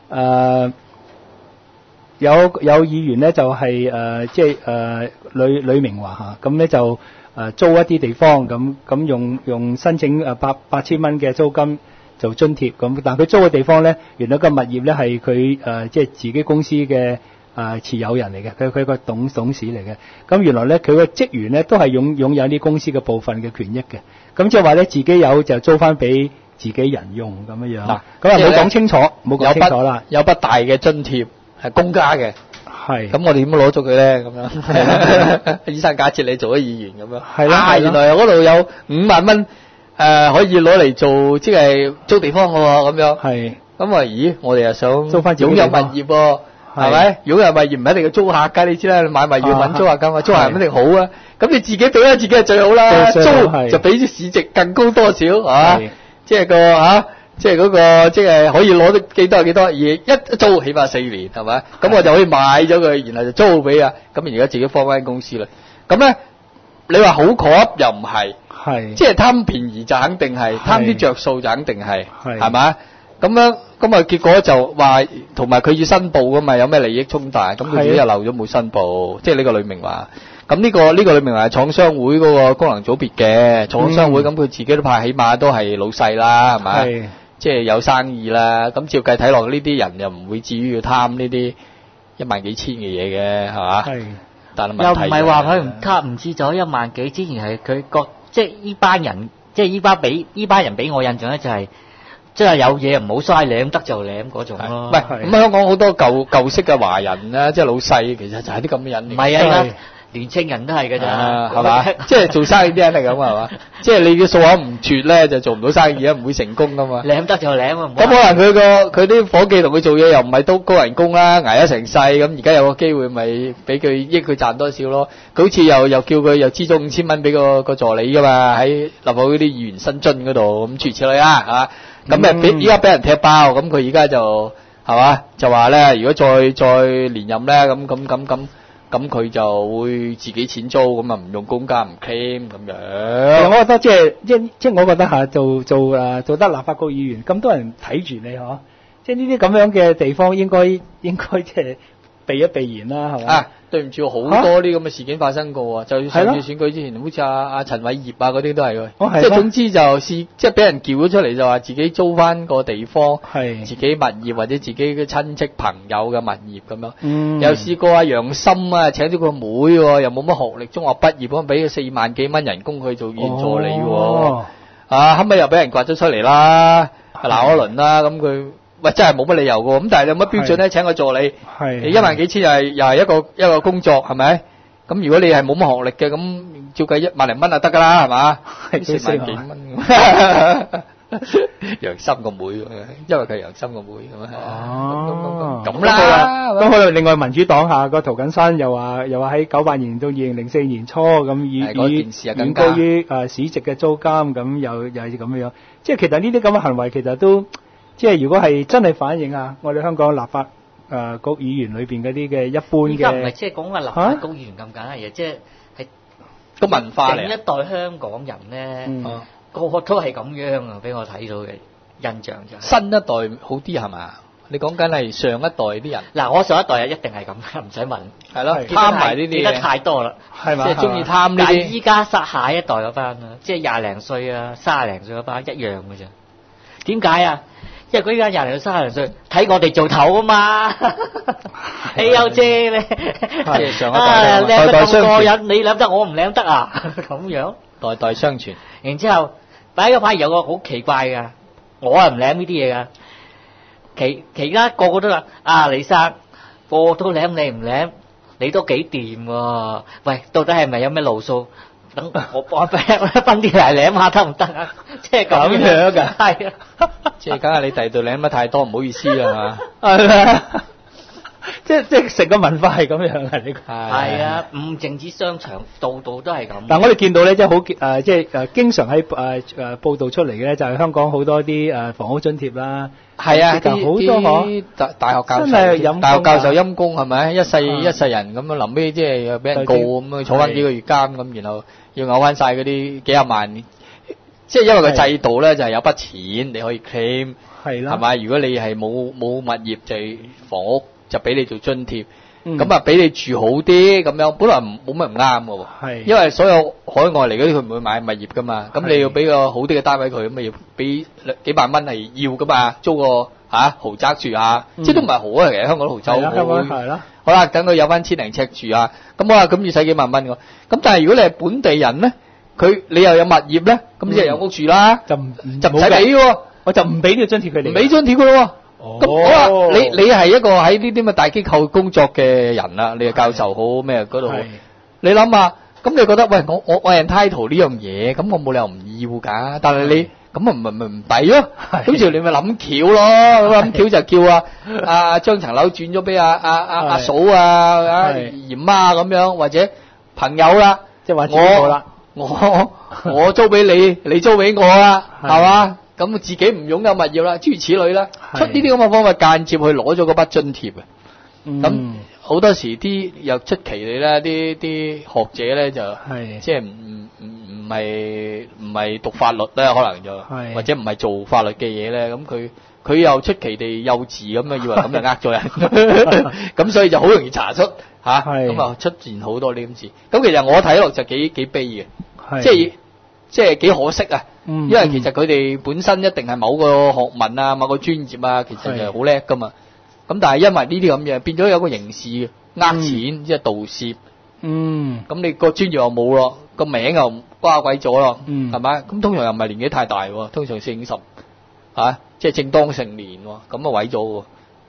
有議員咧就係即係呂明華咁咧就租一啲地方咁用申請8000蚊嘅租金做津貼咁，但佢租嘅地方咧，原來個物業咧係佢即係自己公司嘅持有人嚟嘅，佢個董事嚟嘅。咁原來咧佢個職員咧都係擁有啲公司嘅部分嘅權益嘅。咁即係話咧自己有就租翻俾自己人用咁樣。嗱，咁冇講清楚啦。 有筆大嘅津貼係公家嘅。 係， 咁我哋點樣攞咗佢咧？咁樣，醫生假設你做咗議員咁樣， 係啦， 原來嗰度有5萬蚊，可以攞嚟做，即係租地方嘅喎，咁樣。係，咁咦，我哋又想租翻擁有物業喎，係咪？擁有物業唔一定要租客㗎，你知啦，你買物業要揾租客㗎嘛，租客唔一定好啊。咁你自己俾咗自己係最好啦，租就比啲市值更高多少，即係即係嗰個即係可以攞得幾多係幾多，而一租起碼4年係咪？咁我就可以買咗佢，然後就租俾咁而家自己放翻間公司啦。咁咧，你話好可又唔係，即係貪便宜就肯定係，貪啲着數就肯定係，係咪？咁結果就話，同埋佢要申報噶嘛，有咩利益衝突，咁佢自己又漏咗冇申報，即係呢個呂明華。咁呢個呂明華係廠商會嗰個功能組別嘅廠商會，咁佢自己都怕，起碼都係老細啦，係咪？即係有生意啦，咁照計睇落呢啲人又唔會至於要貪呢啲1萬幾千嘅嘢嘅，係嘛？係。但係問題又唔係話佢唔貪，唔知咗1萬幾，之前係佢即係呢班人，即係呢班人俾我印象咧就係，即係有嘢唔好嘥舐得就舐嗰種咯。唔係咁香港好多舊式嘅華人啦，即係老細其實就係啲咁嘅人。唔係啊， 年青人都係㗎咋， 係嘛？即係做生意啲人係咁係嘛？即係你嘅數口唔絕咧，就做唔到生意啊，唔會成功噶嘛。 舐得就舐啊！ 咁可能佢啲伙計同佢做嘢又唔係都高人工啦，捱咗成世咁，而家有個機會咪俾佢益佢賺多少咯？佢好似又叫佢又資咗5000蚊俾個助理噶嘛，喺立法會啲議員薪津嗰度咁諸如此類啦，係嘛？咁依家俾人踢爆，咁佢而家就係嘛？就話咧，如果再連任咧，咁佢就會自己錢租，咁啊唔用公家唔 claim 咁樣。 我覺得即係我覺得嚇做得立法局議員，咁多人睇住你嗬，即係呢啲咁樣嘅地方應該即係避一避言啦，係嘛？ 對唔住，好多啲咁嘅事件發生過啊！就上次選舉之前，好似阿陳偉業嗰啲都係喎。即係總之即係俾人叫咗出嚟，就話自己租翻個地方，自己物業或者自己嘅親戚朋友嘅物業咁樣。又試過阿楊森啊，請咗個妹喎，又冇乜學歷，中學畢業咁，俾佢4萬幾蚊人工去做議員助理喎。後尾又俾人刮咗出嚟啦，鬧一輪啦，咁佢。喂，真係冇乜理由嘅，咁但係你有乜標準咧？請個助理，你1萬幾千又係一個工作，係咪？咁如果你係冇乜學歷嘅，咁照計1萬零蚊就得㗎啦，係嘛？4萬幾蚊。楊森個妹，因為佢係楊森個妹咁啊。咁啦。 咁可能另外民主黨下個涂謹申又話喺98年到2004年初咁以遠高於市值嘅租金，咁又係咁樣。即係其實呢啲咁嘅行為其實都。即係如果係真係反映我哋香港立法局議員裏邊嗰啲嘅一般嘅，而家唔係即係講話立法局議員咁簡單嘢，即係個文化嚟。 整一代香港人咧，個個都係咁樣啊！俾我睇到嘅印象就係新一代好啲係嘛？你講緊係上一代啲人。 嗱，我上一代一定係咁，唔使問。 係咯，貪埋呢啲嘢， 記得太多啦， 係嘛？ 即係中意貪呢啲。 但係依家下一代嗰班啊，即係20零歲啊、30零歲嗰班一樣嘅啫。點解啊？因為佢依家20零歲、30零歲睇我哋做頭啊嘛，你有姐咧， 即係上一代靚得咁過癮，你舐得我唔舐得啊，咁樣代代相傳。 然之後第一個反而有個好奇怪㗎，我係唔舐呢啲嘢㗎，其他個個都話李生個個都舐你唔舐，你都幾掂喎？喂，到底係咪有咩路數？等我分啲嚟舐下得唔得啊？即係咁樣㗎，係啊， 即係梗係你第二度舐得太多，唔好意思啦嘛。 係啦，即係成個文化係咁樣嘅呢個。 係啊，唔淨止商場，度度都係咁。 但我哋見到咧，即係好即係經常喺報道出嚟嘅咧，就係香港好多啲房屋津貼啦。 係啊， 好多大學教授，大學教授陰公係咪？一世人咁樣，臨尾即係又俾人告咁樣，坐翻幾個月監咁，然後要嘔翻晒嗰啲幾廿萬。即係因為個制度咧，就係有筆錢你可以 claim，係啦，係咪？如果你係冇物業就係房屋，就俾你做津貼，咁啊俾你住好啲咁樣，本來冇乜唔啱嘅喎。係，因為所有海外嚟嗰啲佢唔會買物業噶嘛，咁你要俾個好啲嘅單位佢，咁咪要俾幾萬蚊係要噶嘛，租個豪宅住下，即係都唔係好啊，其實香港啲豪宅係啦。好啦，等佢有翻1000零尺住啊，咁好啦，咁要使幾萬蚊㗎。咁但係如果你係本地人咧，你又有物業咧，咁即係有屋住啦，就唔使俾喎，我就唔俾呢個津貼佢哋，唔俾津貼佢咯。咁好啦，你係一個喺呢啲咁嘅大機構工作嘅人啦，你係教授好咩嗰度，你諗下，咁你覺得喂我 entitle 呢樣嘢，咁我冇理由唔要㗎，但係你咁啊唔抵咯，咁就你咪諗橋咯，諗橋就叫將層樓轉咗俾阿嫂姨媽咁樣，或者朋友啦，即係話我啦。我租俾你，你租俾我啊，係嘛？咁自己唔擁有物業啦，諸如此類啦，出呢啲咁嘅方法間接去攞咗嗰筆津貼啊。咁好多時啲又出奇嚟咧，啲學者咧就即係唔係讀法律咧，可能就或者唔係做法律嘅嘢咧，咁佢又出奇地幼稚咁樣，以為咁就呃咗人，咁所以就好容易查出咁啊出現好多呢啲事。咁其實我睇落就幾悲嘅，即係幾可惜啊！因為其實佢哋本身一定係某個學問啊、某個專業啊，其實就係好叻噶嘛。咁但係因為呢啲咁嘢，變咗有個刑事呃錢，即係盜竊。咁你個專業又冇咯，個名又瓜鬼咗咯，係咪？咁通常又唔係年紀太大喎，通常40-50，即係正當成年喎，咁啊毀咗喎。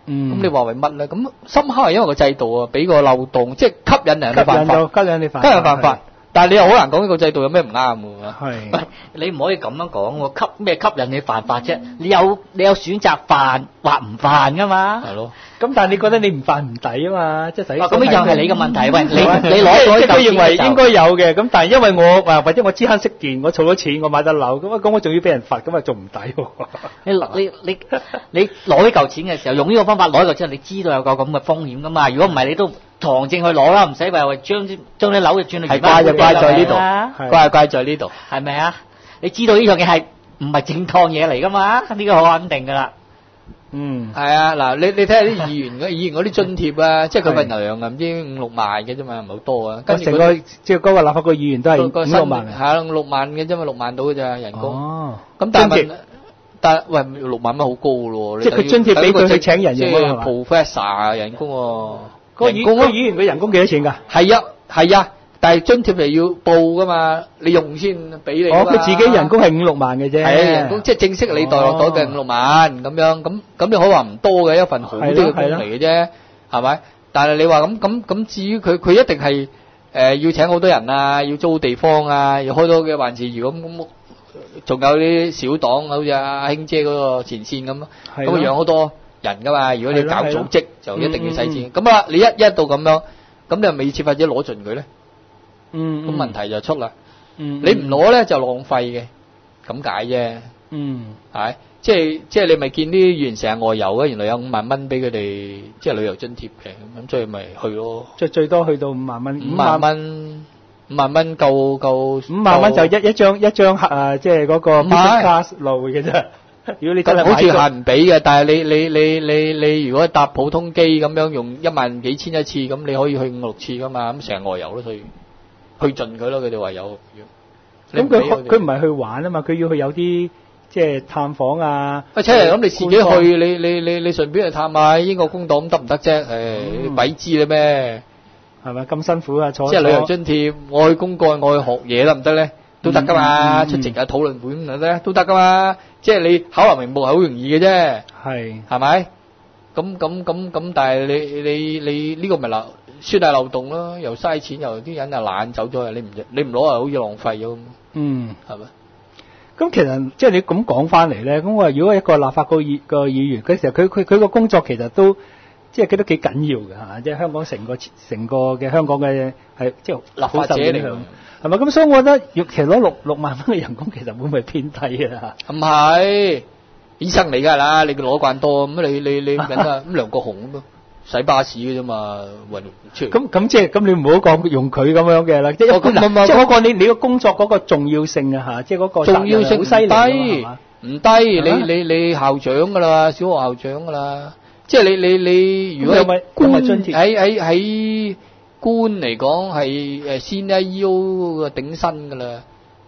咁你話為乜咧？咁深刻係因為個制度啊，俾個漏洞，即係吸引人嘅犯法， 吸引你犯法。 但係你又好難講呢個制度有咩唔啱喎？ 係，你唔可以咁樣講喎，吸引你犯法啫？你有選擇犯或唔犯噶嘛？ 係咯。 咁但係你覺得你唔犯唔抵啊嘛？即係使。 咁呢樣係你嘅問題。喂，你攞咗即係佢認為應該有嘅，咁但係因為我或者我知慳識儉，我儲咗錢，我買得樓，咁我仲要俾人罰，咁啊仲唔抵喎？ 你攞呢嚿錢嘅時候，用呢個方法攞呢嚿錢，你知道有個咁嘅風險噶嘛？如果唔係，你都堂證去攞啦，唔使話將啲樓嘅轉去。 係怪就怪在呢度，怪在呢度， 係咪啊？你知道呢樣嘢係唔係正當嘢嚟噶嘛？呢個好肯定噶啦。 係啊，嗱，你睇下啲議員嗰啲津貼啊，即係佢份糧啊，唔知5-6萬嘅啫嘛，唔係好多啊。跟住成個即係嗰個立法會議員都係5-6萬， 係啊，6萬嘅啫嘛，6萬到嘅咋人工。哦，咁但係喂6萬蚊好高咯， 即係佢津貼俾佢去請人用啊嘛。 professor 人工喎， 個議員嘅人工幾多錢㗎？ 係啊。但係津貼係要報噶嘛，你用先俾你。 佢自己人工係5-6萬嘅啫。係啊， 人工即係正式你袋落袋嘅5-6萬咁樣，咁你可以話唔多嘅一份好啲嘅工嚟嘅啫，係咪？但係你話咁至於佢一定係要請好多人啊，要租地方啊，要開多嘅辦事處咁，仲有啲小黨好似阿卿姐嗰個前線咁，咁養好多人噶嘛。如果你搞組織就一定要使錢。咁啊，你一到咁樣，咁你係咪要設法者攞盡佢咧？咁問題就出啦。你唔攞咧就浪費嘅，咁解啫。係，即係你咪見啲議員成日外遊嘅，原來有5萬蚊俾佢哋，即係旅遊津貼嘅，咁所以咪去咯。 即係最多去到5萬蚊。 5萬蚊夠 5萬蚊就一張即係嗰個 business class 路嘅啫。如果你真係好似係唔俾嘅，但係你如果搭普通機咁樣用1萬幾千一次，咁你可以去5-6次噶嘛，咁成日外遊咯，所以。去盡佢咯，佢哋話有。 咁佢唔係去玩啊嘛，佢要去有啲即係探訪啊。 咁你自己去，你順便去探下英國公黨得唔得啫？鬼知你咩？ 係咪咁辛苦啊？即係旅遊津貼，我去公幹，我去學嘢得唔得咧？都得噶嘛，出席啊討論會咁咧都得噶嘛。即係你考慮名目係好容易嘅啫。係咪？咁，但係你呢個咪嗱？算係漏洞咯，又嘥錢，又啲人又懶走咗，你唔攞係好似浪費咗咁。係咪？ 咁其實即係你咁講翻嚟咧，咁我話如果一個立法局個議員，佢其實佢個工作其實都即係佢都幾緊要嘅嚇，即係香港成個嘅香港嘅係即係立法者嚟㗎， 係咪？咁所以我覺得其實攞6萬蚊嘅人工，其實會唔會偏低啊？ 唔係，醫生嚟㗎啦，你攞慣多咁你緊啊咁梁國雄咁咯。使巴士嘅啫嘛，運出嚟。咁即係咁，你唔好講用佢咁樣嘅啦。即係我講你個工作嗰個重要性啊嚇，即係嗰個重要性好犀利唔低。你校長噶啦，小學校長噶啦。即係你如果係官喺官嚟講係先喺 E.O. 個頂薪噶啦。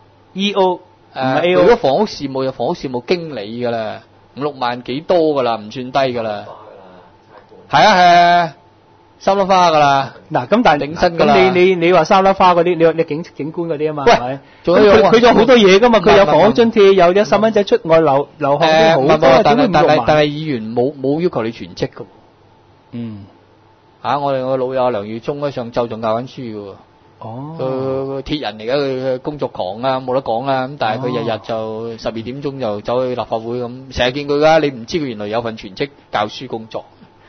E.O. 如果房屋事務就房屋事務經理噶啦，5-6萬幾多噶啦，唔算低噶啦。係啊，3粒花噶啦。嗱，咁但係頂薪噶啦。咁你話3粒花嗰啲，你警官嗰啲啊嘛，係咪？仲有佢仲有好多嘢噶嘛，佢有房屋津貼，有啲細蚊仔出外留學都好多。但係議員冇要求你全職噶。我哋個老友梁耀忠咧，上晝仲教緊書噶。佢鐵人嚟嘅，佢工作狂啊，冇得講啊。咁但係佢日日就12點鐘就走去立法會咁，成日見佢噶。你唔知佢原來有份全職教書工作。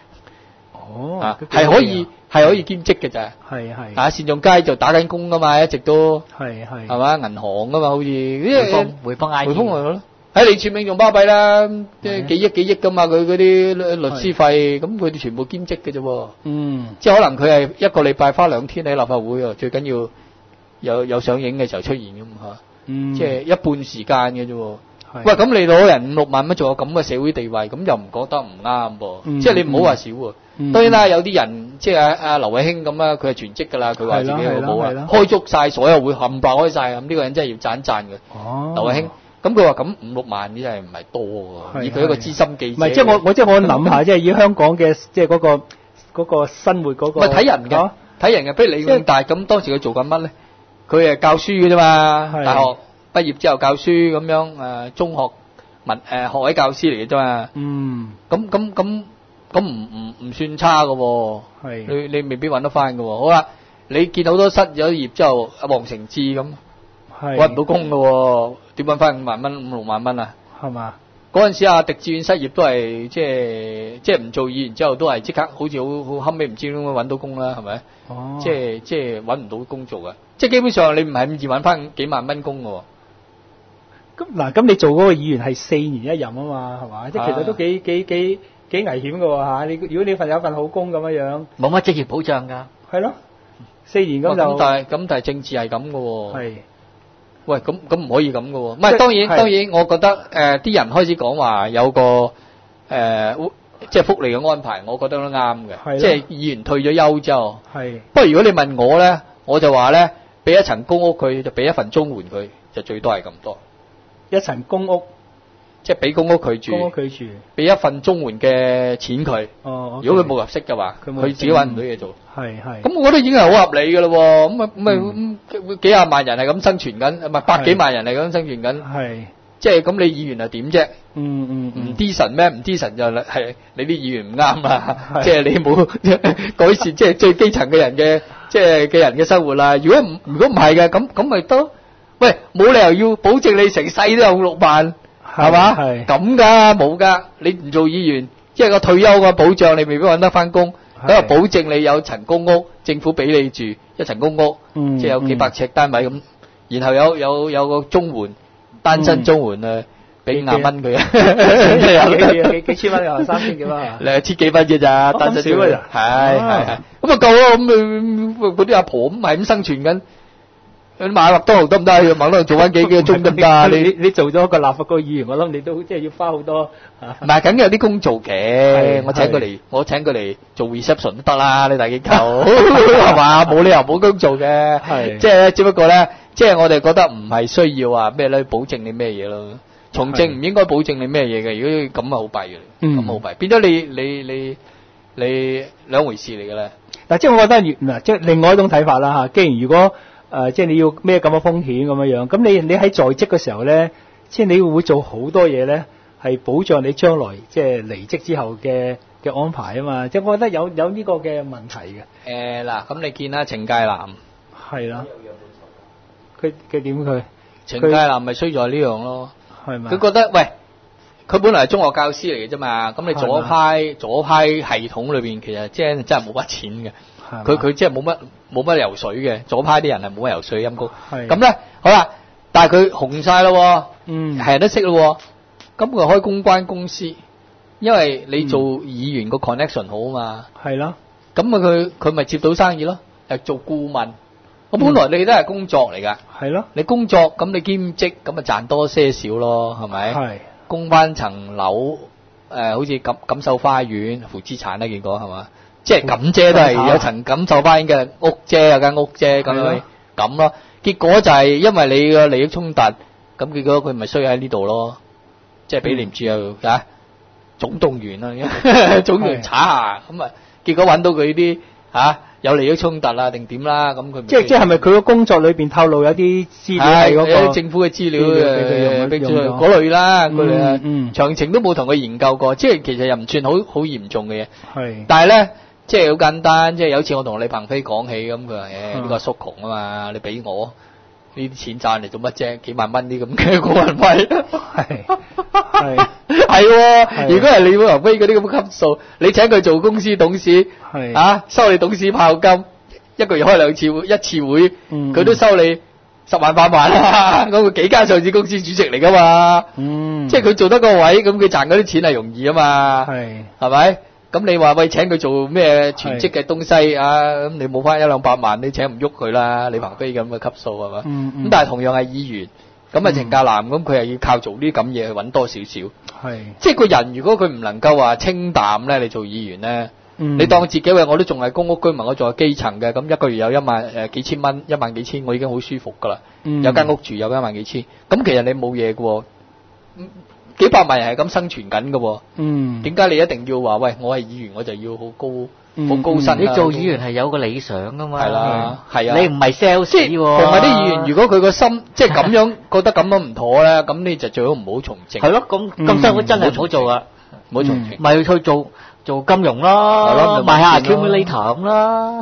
係可以兼職嘅咋？係善用街就打緊工噶嘛，一直都係嘛，銀行噶嘛，好似匯豐咪咯。喺李柱銘仲巴閉啦，即係幾億噶嘛，佢嗰啲律師費，咁佢哋全部兼職嘅啫。即係可能佢係一個禮拜花2天喺立法會啊，最緊要有上映嘅時候出現咁吓。即係一半時間嘅啫。喂，咁你攞人5-6萬蚊，仲有咁嘅社會地位，咁又唔覺得唔啱噃？即係你唔好話少喎。當然啦，有啲人即係阿劉慧卿咁啊，佢係全職噶啦，佢話自己好好啊，開足晒所有會冚唪唥開晒，咁呢個人真係要讚嘅。劉慧卿，咁佢話咁5-6萬呢，真係唔係多喎，以佢一個資深記者。唔係，即係我諗下，即係以香港嘅即係嗰個生活嗰個。唔係睇人嘅，睇人嘅。不如你咁大，咁當時佢做緊乜咧？佢係教書嘅啫嘛，大學畢業之後教書咁樣，中學學位教師嚟嘅啫嘛。 咁唔算差㗎喎。 係。 你未必揾得翻㗎喎。好啦，你見好多失咗業之後，阿黃成智咁揾唔到工㗎喎，點揾翻5萬蚊、5、6萬蚊啊？ 係嘛？ 嗰陣時阿狄志遠失業都係即係唔做議員之後都係即刻好似好後尾唔知點樣揾到工啦，係咪？ 哦。 即係揾唔到工做㗎，即係基本上你唔係咁易揾翻幾萬蚊工㗎喎。 咁你做嗰個議員係4年1任啊嘛，係嘛？即係其實都幾危險㗎喎嚇！如果你有份好工咁樣， 冇乜職業保障㗎。 係咯，4年咁就。 但係政治係咁㗎喎。 係。 喂，咁唔可以咁㗎喎。唔係當然，我覺得啲人開始講話有個即係福利嘅安排，我覺得都啱嘅。即係議員退咗休之後。係。不過如果你問我咧，我就話咧，俾一層公屋佢，就俾一份綜援佢，就最多係咁多。 一層公屋， 即係俾公屋佢住，俾一份綜援嘅錢佢。哦，如果佢冇合適嘅話，佢自己揾唔到嘢做。係。咁我覺得已經係好合理㗎咯喎。咁幾廿萬人係咁生存緊，唔係百幾萬人係咁生存緊。係。即係咁，你議員係點啫？唔decent咩？唔decent就係你啲議員唔啱啦。即係你冇改善，即係最基層嘅人嘅，即係嘅人嘅生活啦。如果唔係嘅，咁咪得。喂，冇理由要保證你成世都有6萬，係嘛？係咁㗎，冇㗎。你唔做議員，即係個退休嘅保障，你未必揾得翻工。咁啊，保證你有層公屋，政府俾你住一層公屋，即係有幾百尺單位咁。然後有個綜援，單身綜援啊，俾50蚊佢啊， 幾千蚊啊，3000幾蚊啊 ，2000幾蚊嘅咋，單身少嘅咋，係，咁啊夠咯。咁嗰啲阿婆咁係咁生存緊。你買麥當勞得唔得？去麥當勞做翻幾個鐘得唔得？ 你做咗個立法局議員，我諗你都即係要花好多。 唔係，梗有啲工做嘅。我請佢嚟做 reception 都得啦。你大機構係嘛？冇理由冇工做嘅。係。即係只不過咧，即係我哋覺得唔係需要話咩咧，保證你咩嘢咯。從政唔應該保證你咩嘢嘅。如果咁啊，好弊嘅。咁好弊。變咗你兩回事嚟嘅咧。 嗱，即係我覺得嗱，即係另外一種睇法啦嚇。既然如果即係你要孭咁嘅風險咁樣，咁你喺在職嘅時候咧，即係你會做好多嘢咧，係保障你將來即係離職之後嘅安排啊嘛。即係我覺得有呢個嘅問題嘅。 嗱，咁你見啦，程介南係啦，佢點佢？ 程介南咪衰在呢樣咯， 係咪？ 佢覺得喂，佢本來係中學教師嚟嘅啫嘛，咁你左派系統裏邊其實真係冇乜錢嘅。佢即係冇乜游水嘅，左派啲人係冇乜游水陰公。咁咧好啦，但係佢紅晒咯，係人都識咯。咁佢開公關公司，因為你做議員個 connection 好啊嘛。係咯。咁啊佢咪接到生意咯，係做顧問。我本來你都係工作嚟㗎。係咯。你工作咁你兼職咁咪賺多些少咯，係咪？係。供翻層樓，好似錦繡花園負資產啦，見過係嘛？即係咁啫，都係有層錦繡花園嘅屋啫，有間屋啫，咁樣咁咯。結果就係因為你嘅利益衝突，咁結果佢咪衰喺呢度咯。即係俾廉署又總動員啦，總動員查下，咁啊結果揾到佢啲有利益衝突啦，定點啦，咁佢即係咪佢個工作裏邊透露有啲資料係嗰個政府嘅資料俾佢用嗰類啦，嗰類啊，詳情都冇同佢研究過，即係其實又唔算好嚴重嘅嘢。係，但係咧。即係好簡單，即係有次我同李鵬飛講起咁，佢話呢個叔窮啊嘛，你俾我呢啲錢賺嚟做乜啫？幾萬蚊啲咁嘅顧問費，係如果係李鵬飛嗰啲咁嘅級數，你請佢做公司董事，收你董事炮金，一個月開2次會，一次會，佢都收你10萬8萬啦，嗰個幾間上市公司主席嚟噶嘛，即係佢做得個位，咁佢賺嗰啲錢係容易啊嘛，係咪？咁你話喂請佢做咩全職嘅東西啊？咁你冇翻1、2、8萬，你請唔喐佢啦？李鵬飛咁嘅級數係嘛？咁但係同樣係議員，咁啊程介南咁佢係要靠做呢啲咁嘢去揾多少少。係，即係個人如果佢唔能夠話清淡咧，你做議員咧，你當自己喂我都仲係公屋居民，我仲係基層嘅，咁一個月有1萬幾千蚊，1萬幾千，我已經好舒服噶啦。有間屋住，有1萬幾千，咁其實你冇嘢嘅喎。幾百萬人係咁生存緊嘅，點解你一定要話喂我係議員我就要好高薪？ 你做議員係有個理想噶嘛？ 係啦，係啊， 你唔係 sales 喎。 同埋啲議員，如果佢個心即係咁樣覺得咁樣唔妥咧，咁你就最好唔好從政。 係咯，咁辛苦真係唔好做啊！ 唔好從政， 咪去做做金融咯，賣下 accumulator 咁啦，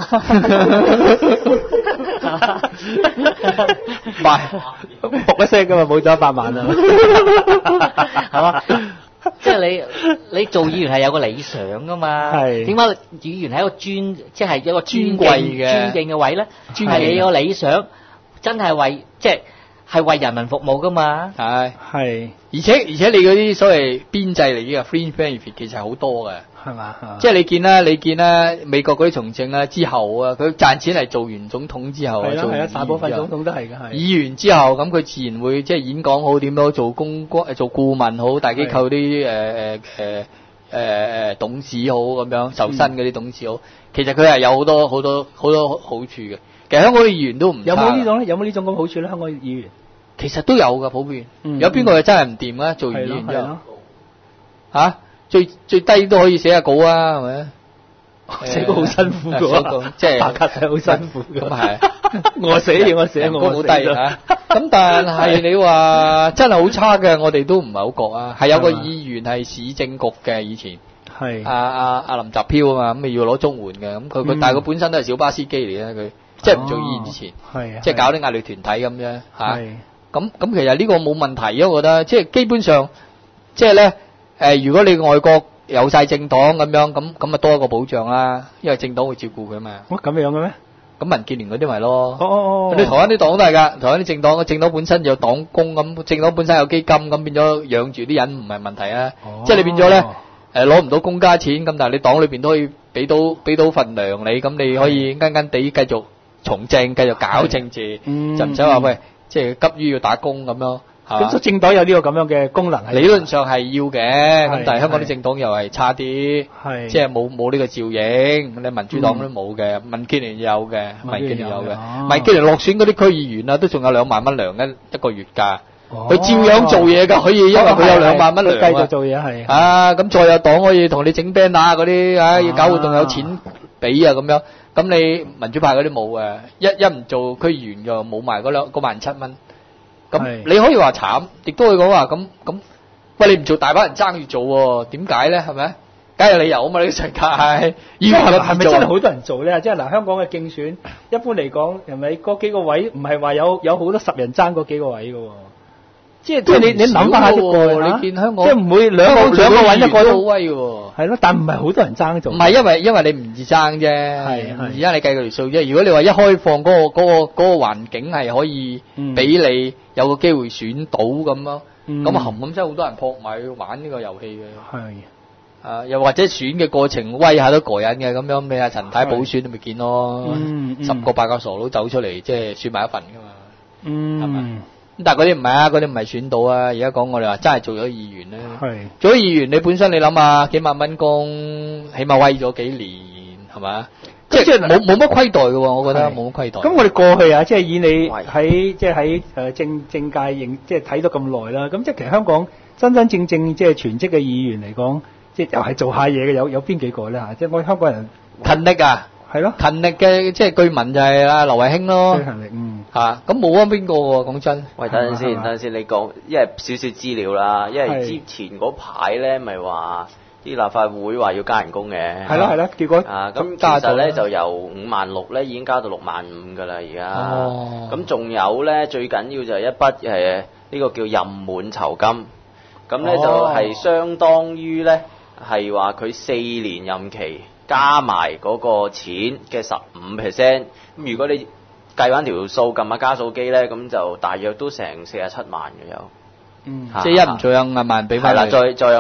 賣仆一聲㗎嘛，冇咗100萬啊， 係嘛？即係你做議員係有個理想噶嘛？係點解議員係一個即係一個尊敬嘅位咧？係你有個理想，真係為係為人民服務噶嘛？ 係，而且你嗰啲所謂邊際利益嘅 fringe benefit 其實係好多嘅，係嘛？即係你見啦，美國嗰啲從政啊之後啊，佢賺錢係做完總統之後，係啦，大部分總統都係嘅，係議員之後，咁佢自然會即係演講好，點樣做做顧問好，大機構啲董事好咁樣，受薪嗰啲董事好，其實佢係有好多好處嘅。其實香港嘅議員都唔差。有冇呢種咧？有冇呢種咁好處咧？香港議員其實都有㗎，普遍。有邊個係真係唔掂啊？做完議員之後，嚇最低都可以寫下稿啊，係咪？寫稿好辛苦㗎，即係白卡係好辛苦㗎。咁係，我寫我好低嚇。咁但係你話真係好差嘅，我哋都唔係好覺啊。係有個議員係市政局嘅以前。係。阿林澤飄啊嘛，咁咪要攞綜援嘅，咁佢但係佢本身都係小巴司機嚟嘅佢。即係唔做議員之前，即係搞啲壓力團體咁啫嚇。咁其實呢個冇問題啊，我覺得。即係基本上，即係咧如果你外國有晒政黨咁樣，咁咪多一個保障啦，因為政黨會照顧佢嘛。咁樣嘅咩？咁民建聯嗰啲咪咯。你台灣啲黨都係㗎，台灣啲政黨本身有黨工咁，政黨本身有基金咁，變咗養住啲人唔係問題啊。即係你變咗咧攞唔到公家錢，咁但係你黨裏邊都可以俾到份糧你，咁你可以跟地繼續從政，繼續搞政治，就唔使話喂，即係急於要打工咁樣。咁所以政黨有呢個咁樣嘅功能，理論上係要嘅。咁但係香港啲政黨又係差啲，即係冇呢個照應。你民主黨都冇嘅，民建聯有嘅，民建聯落選嗰啲區議員啊，都仲有2萬蚊糧一個月㗎。佢照樣做嘢㗎，可以，因為佢有2萬蚊糧，繼續做嘢係。咁再有黨可以同你整 banner 嗰啲，要搞活動有錢俾啊咁樣。咁你民主派嗰啲冇嘅，一唔做區議員就冇埋嗰1,700蚊。咁你可以話慘，亦都可以講話咁，喂，你唔做大把人爭住做喎，點解咧？係咪？梗係有理由啊嘛！呢個世界係咪真係好多人做咧？即係嗱，香港嘅競選一般嚟講，係咪嗰幾個位唔係話有好多10人爭嗰幾個位嘅喎？即係你諗翻下你見香港即係唔會兩個揾一個都好威嘅喎。係咯，但唔係好多人爭做。唔係因為你唔易爭啫。係而家你計個條數啫。如果你話一開放嗰個環境係可以俾你有個機會選到咁咯，咁啊冚真係好多人撲埋去玩呢個遊戲嘅。係。又或者選嘅過程威下都過癮嘅咁樣，你阿陳太補選你咪見咯，10個8個傻佬走出嚟，即係選埋一份㗎嘛。係咪？但係嗰啲唔係啊，嗰啲唔係選到啊。而家講我哋話真係做咗議員咧，做咗議員你本身你諗下幾萬蚊工，起碼威咗幾年係嘛？即係冇乜虧待嘅喎，我覺得冇乜虧待。咁我哋過去啊，即係以你喺政界認即係睇咗咁耐啦，咁即係其實香港真真正正即係全職嘅議員嚟講，即係又係做下嘢嘅有邊幾個咧嚇？即係我哋香港人勤力啊！係咯，勤力嘅即係據聞就係阿劉慧卿咯，最勤力，咁冇啊邊個喎？講真， 喂，等陣先，你講，因為少少資料啦，因為之前嗰排咧，咪話啲立法會話要加人工嘅，係咯，結果咁其實咧就由56000咧已經加到65000㗎啦，而家，咁仲有咧最緊要就係一筆呢個叫任滿酬金，咁咧就係相當於咧係話佢4年任期。加埋嗰個錢嘅15%，咁如果你計翻條數，撳下加數機咧，咁就大約都成47萬嘅有，即係一唔做有50萬俾翻你，係啦，再有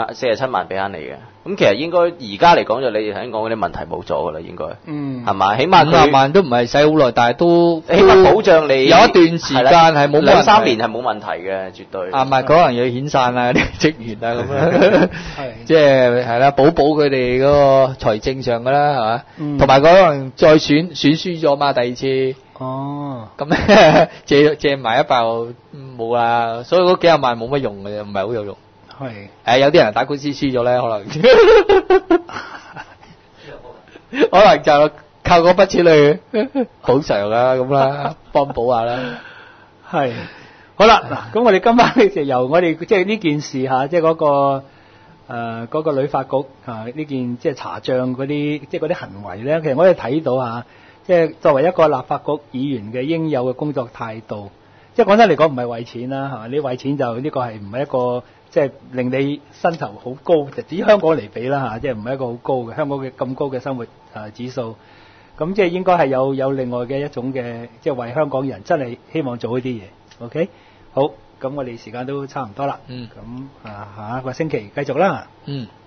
47萬俾翻你嘅，咁其實應該而家嚟講就你哋頭先講嗰啲問題冇咗噶啦，應該，係嘛？起碼50萬都唔係使好耐，但係都起碼保障你有一段時間係冇2-3年係冇問題嘅，絕對。唔係可能要遣散啊啲職員啊咁樣，即係啦，補佢哋嗰個財政上噶啦，係嘛？同埋可能再選輸咗嘛，第二次。咁借埋一爆冇啦，所以嗰幾廿萬冇乜用嘅，唔係好有用。係有啲人打官司輸咗咧，可能就靠嗰筆錢去補償啊咁啦，幫補下啦。好啦，嗱，咁我哋今晚咧就由我哋即係呢件事嚇，即係嗰個嗰個旅發局呢件即係查帳嗰啲即係嗰啲行為咧，其實我哋睇到即係作為一個立法局議員嘅應有嘅工作態度。即係講真嚟講，唔係為錢啦，係嘛？你為錢就呢個係唔係一個即係令你薪酬好高，就至於香港嚟比啦即係唔係一個好高嘅香港嘅咁高嘅生活指數。咁即係應該係有另外嘅一種嘅，即係為香港人真係希望做呢啲嘢。OK， 好，咁我哋時間都差唔多啦。咁下一個星期繼續啦。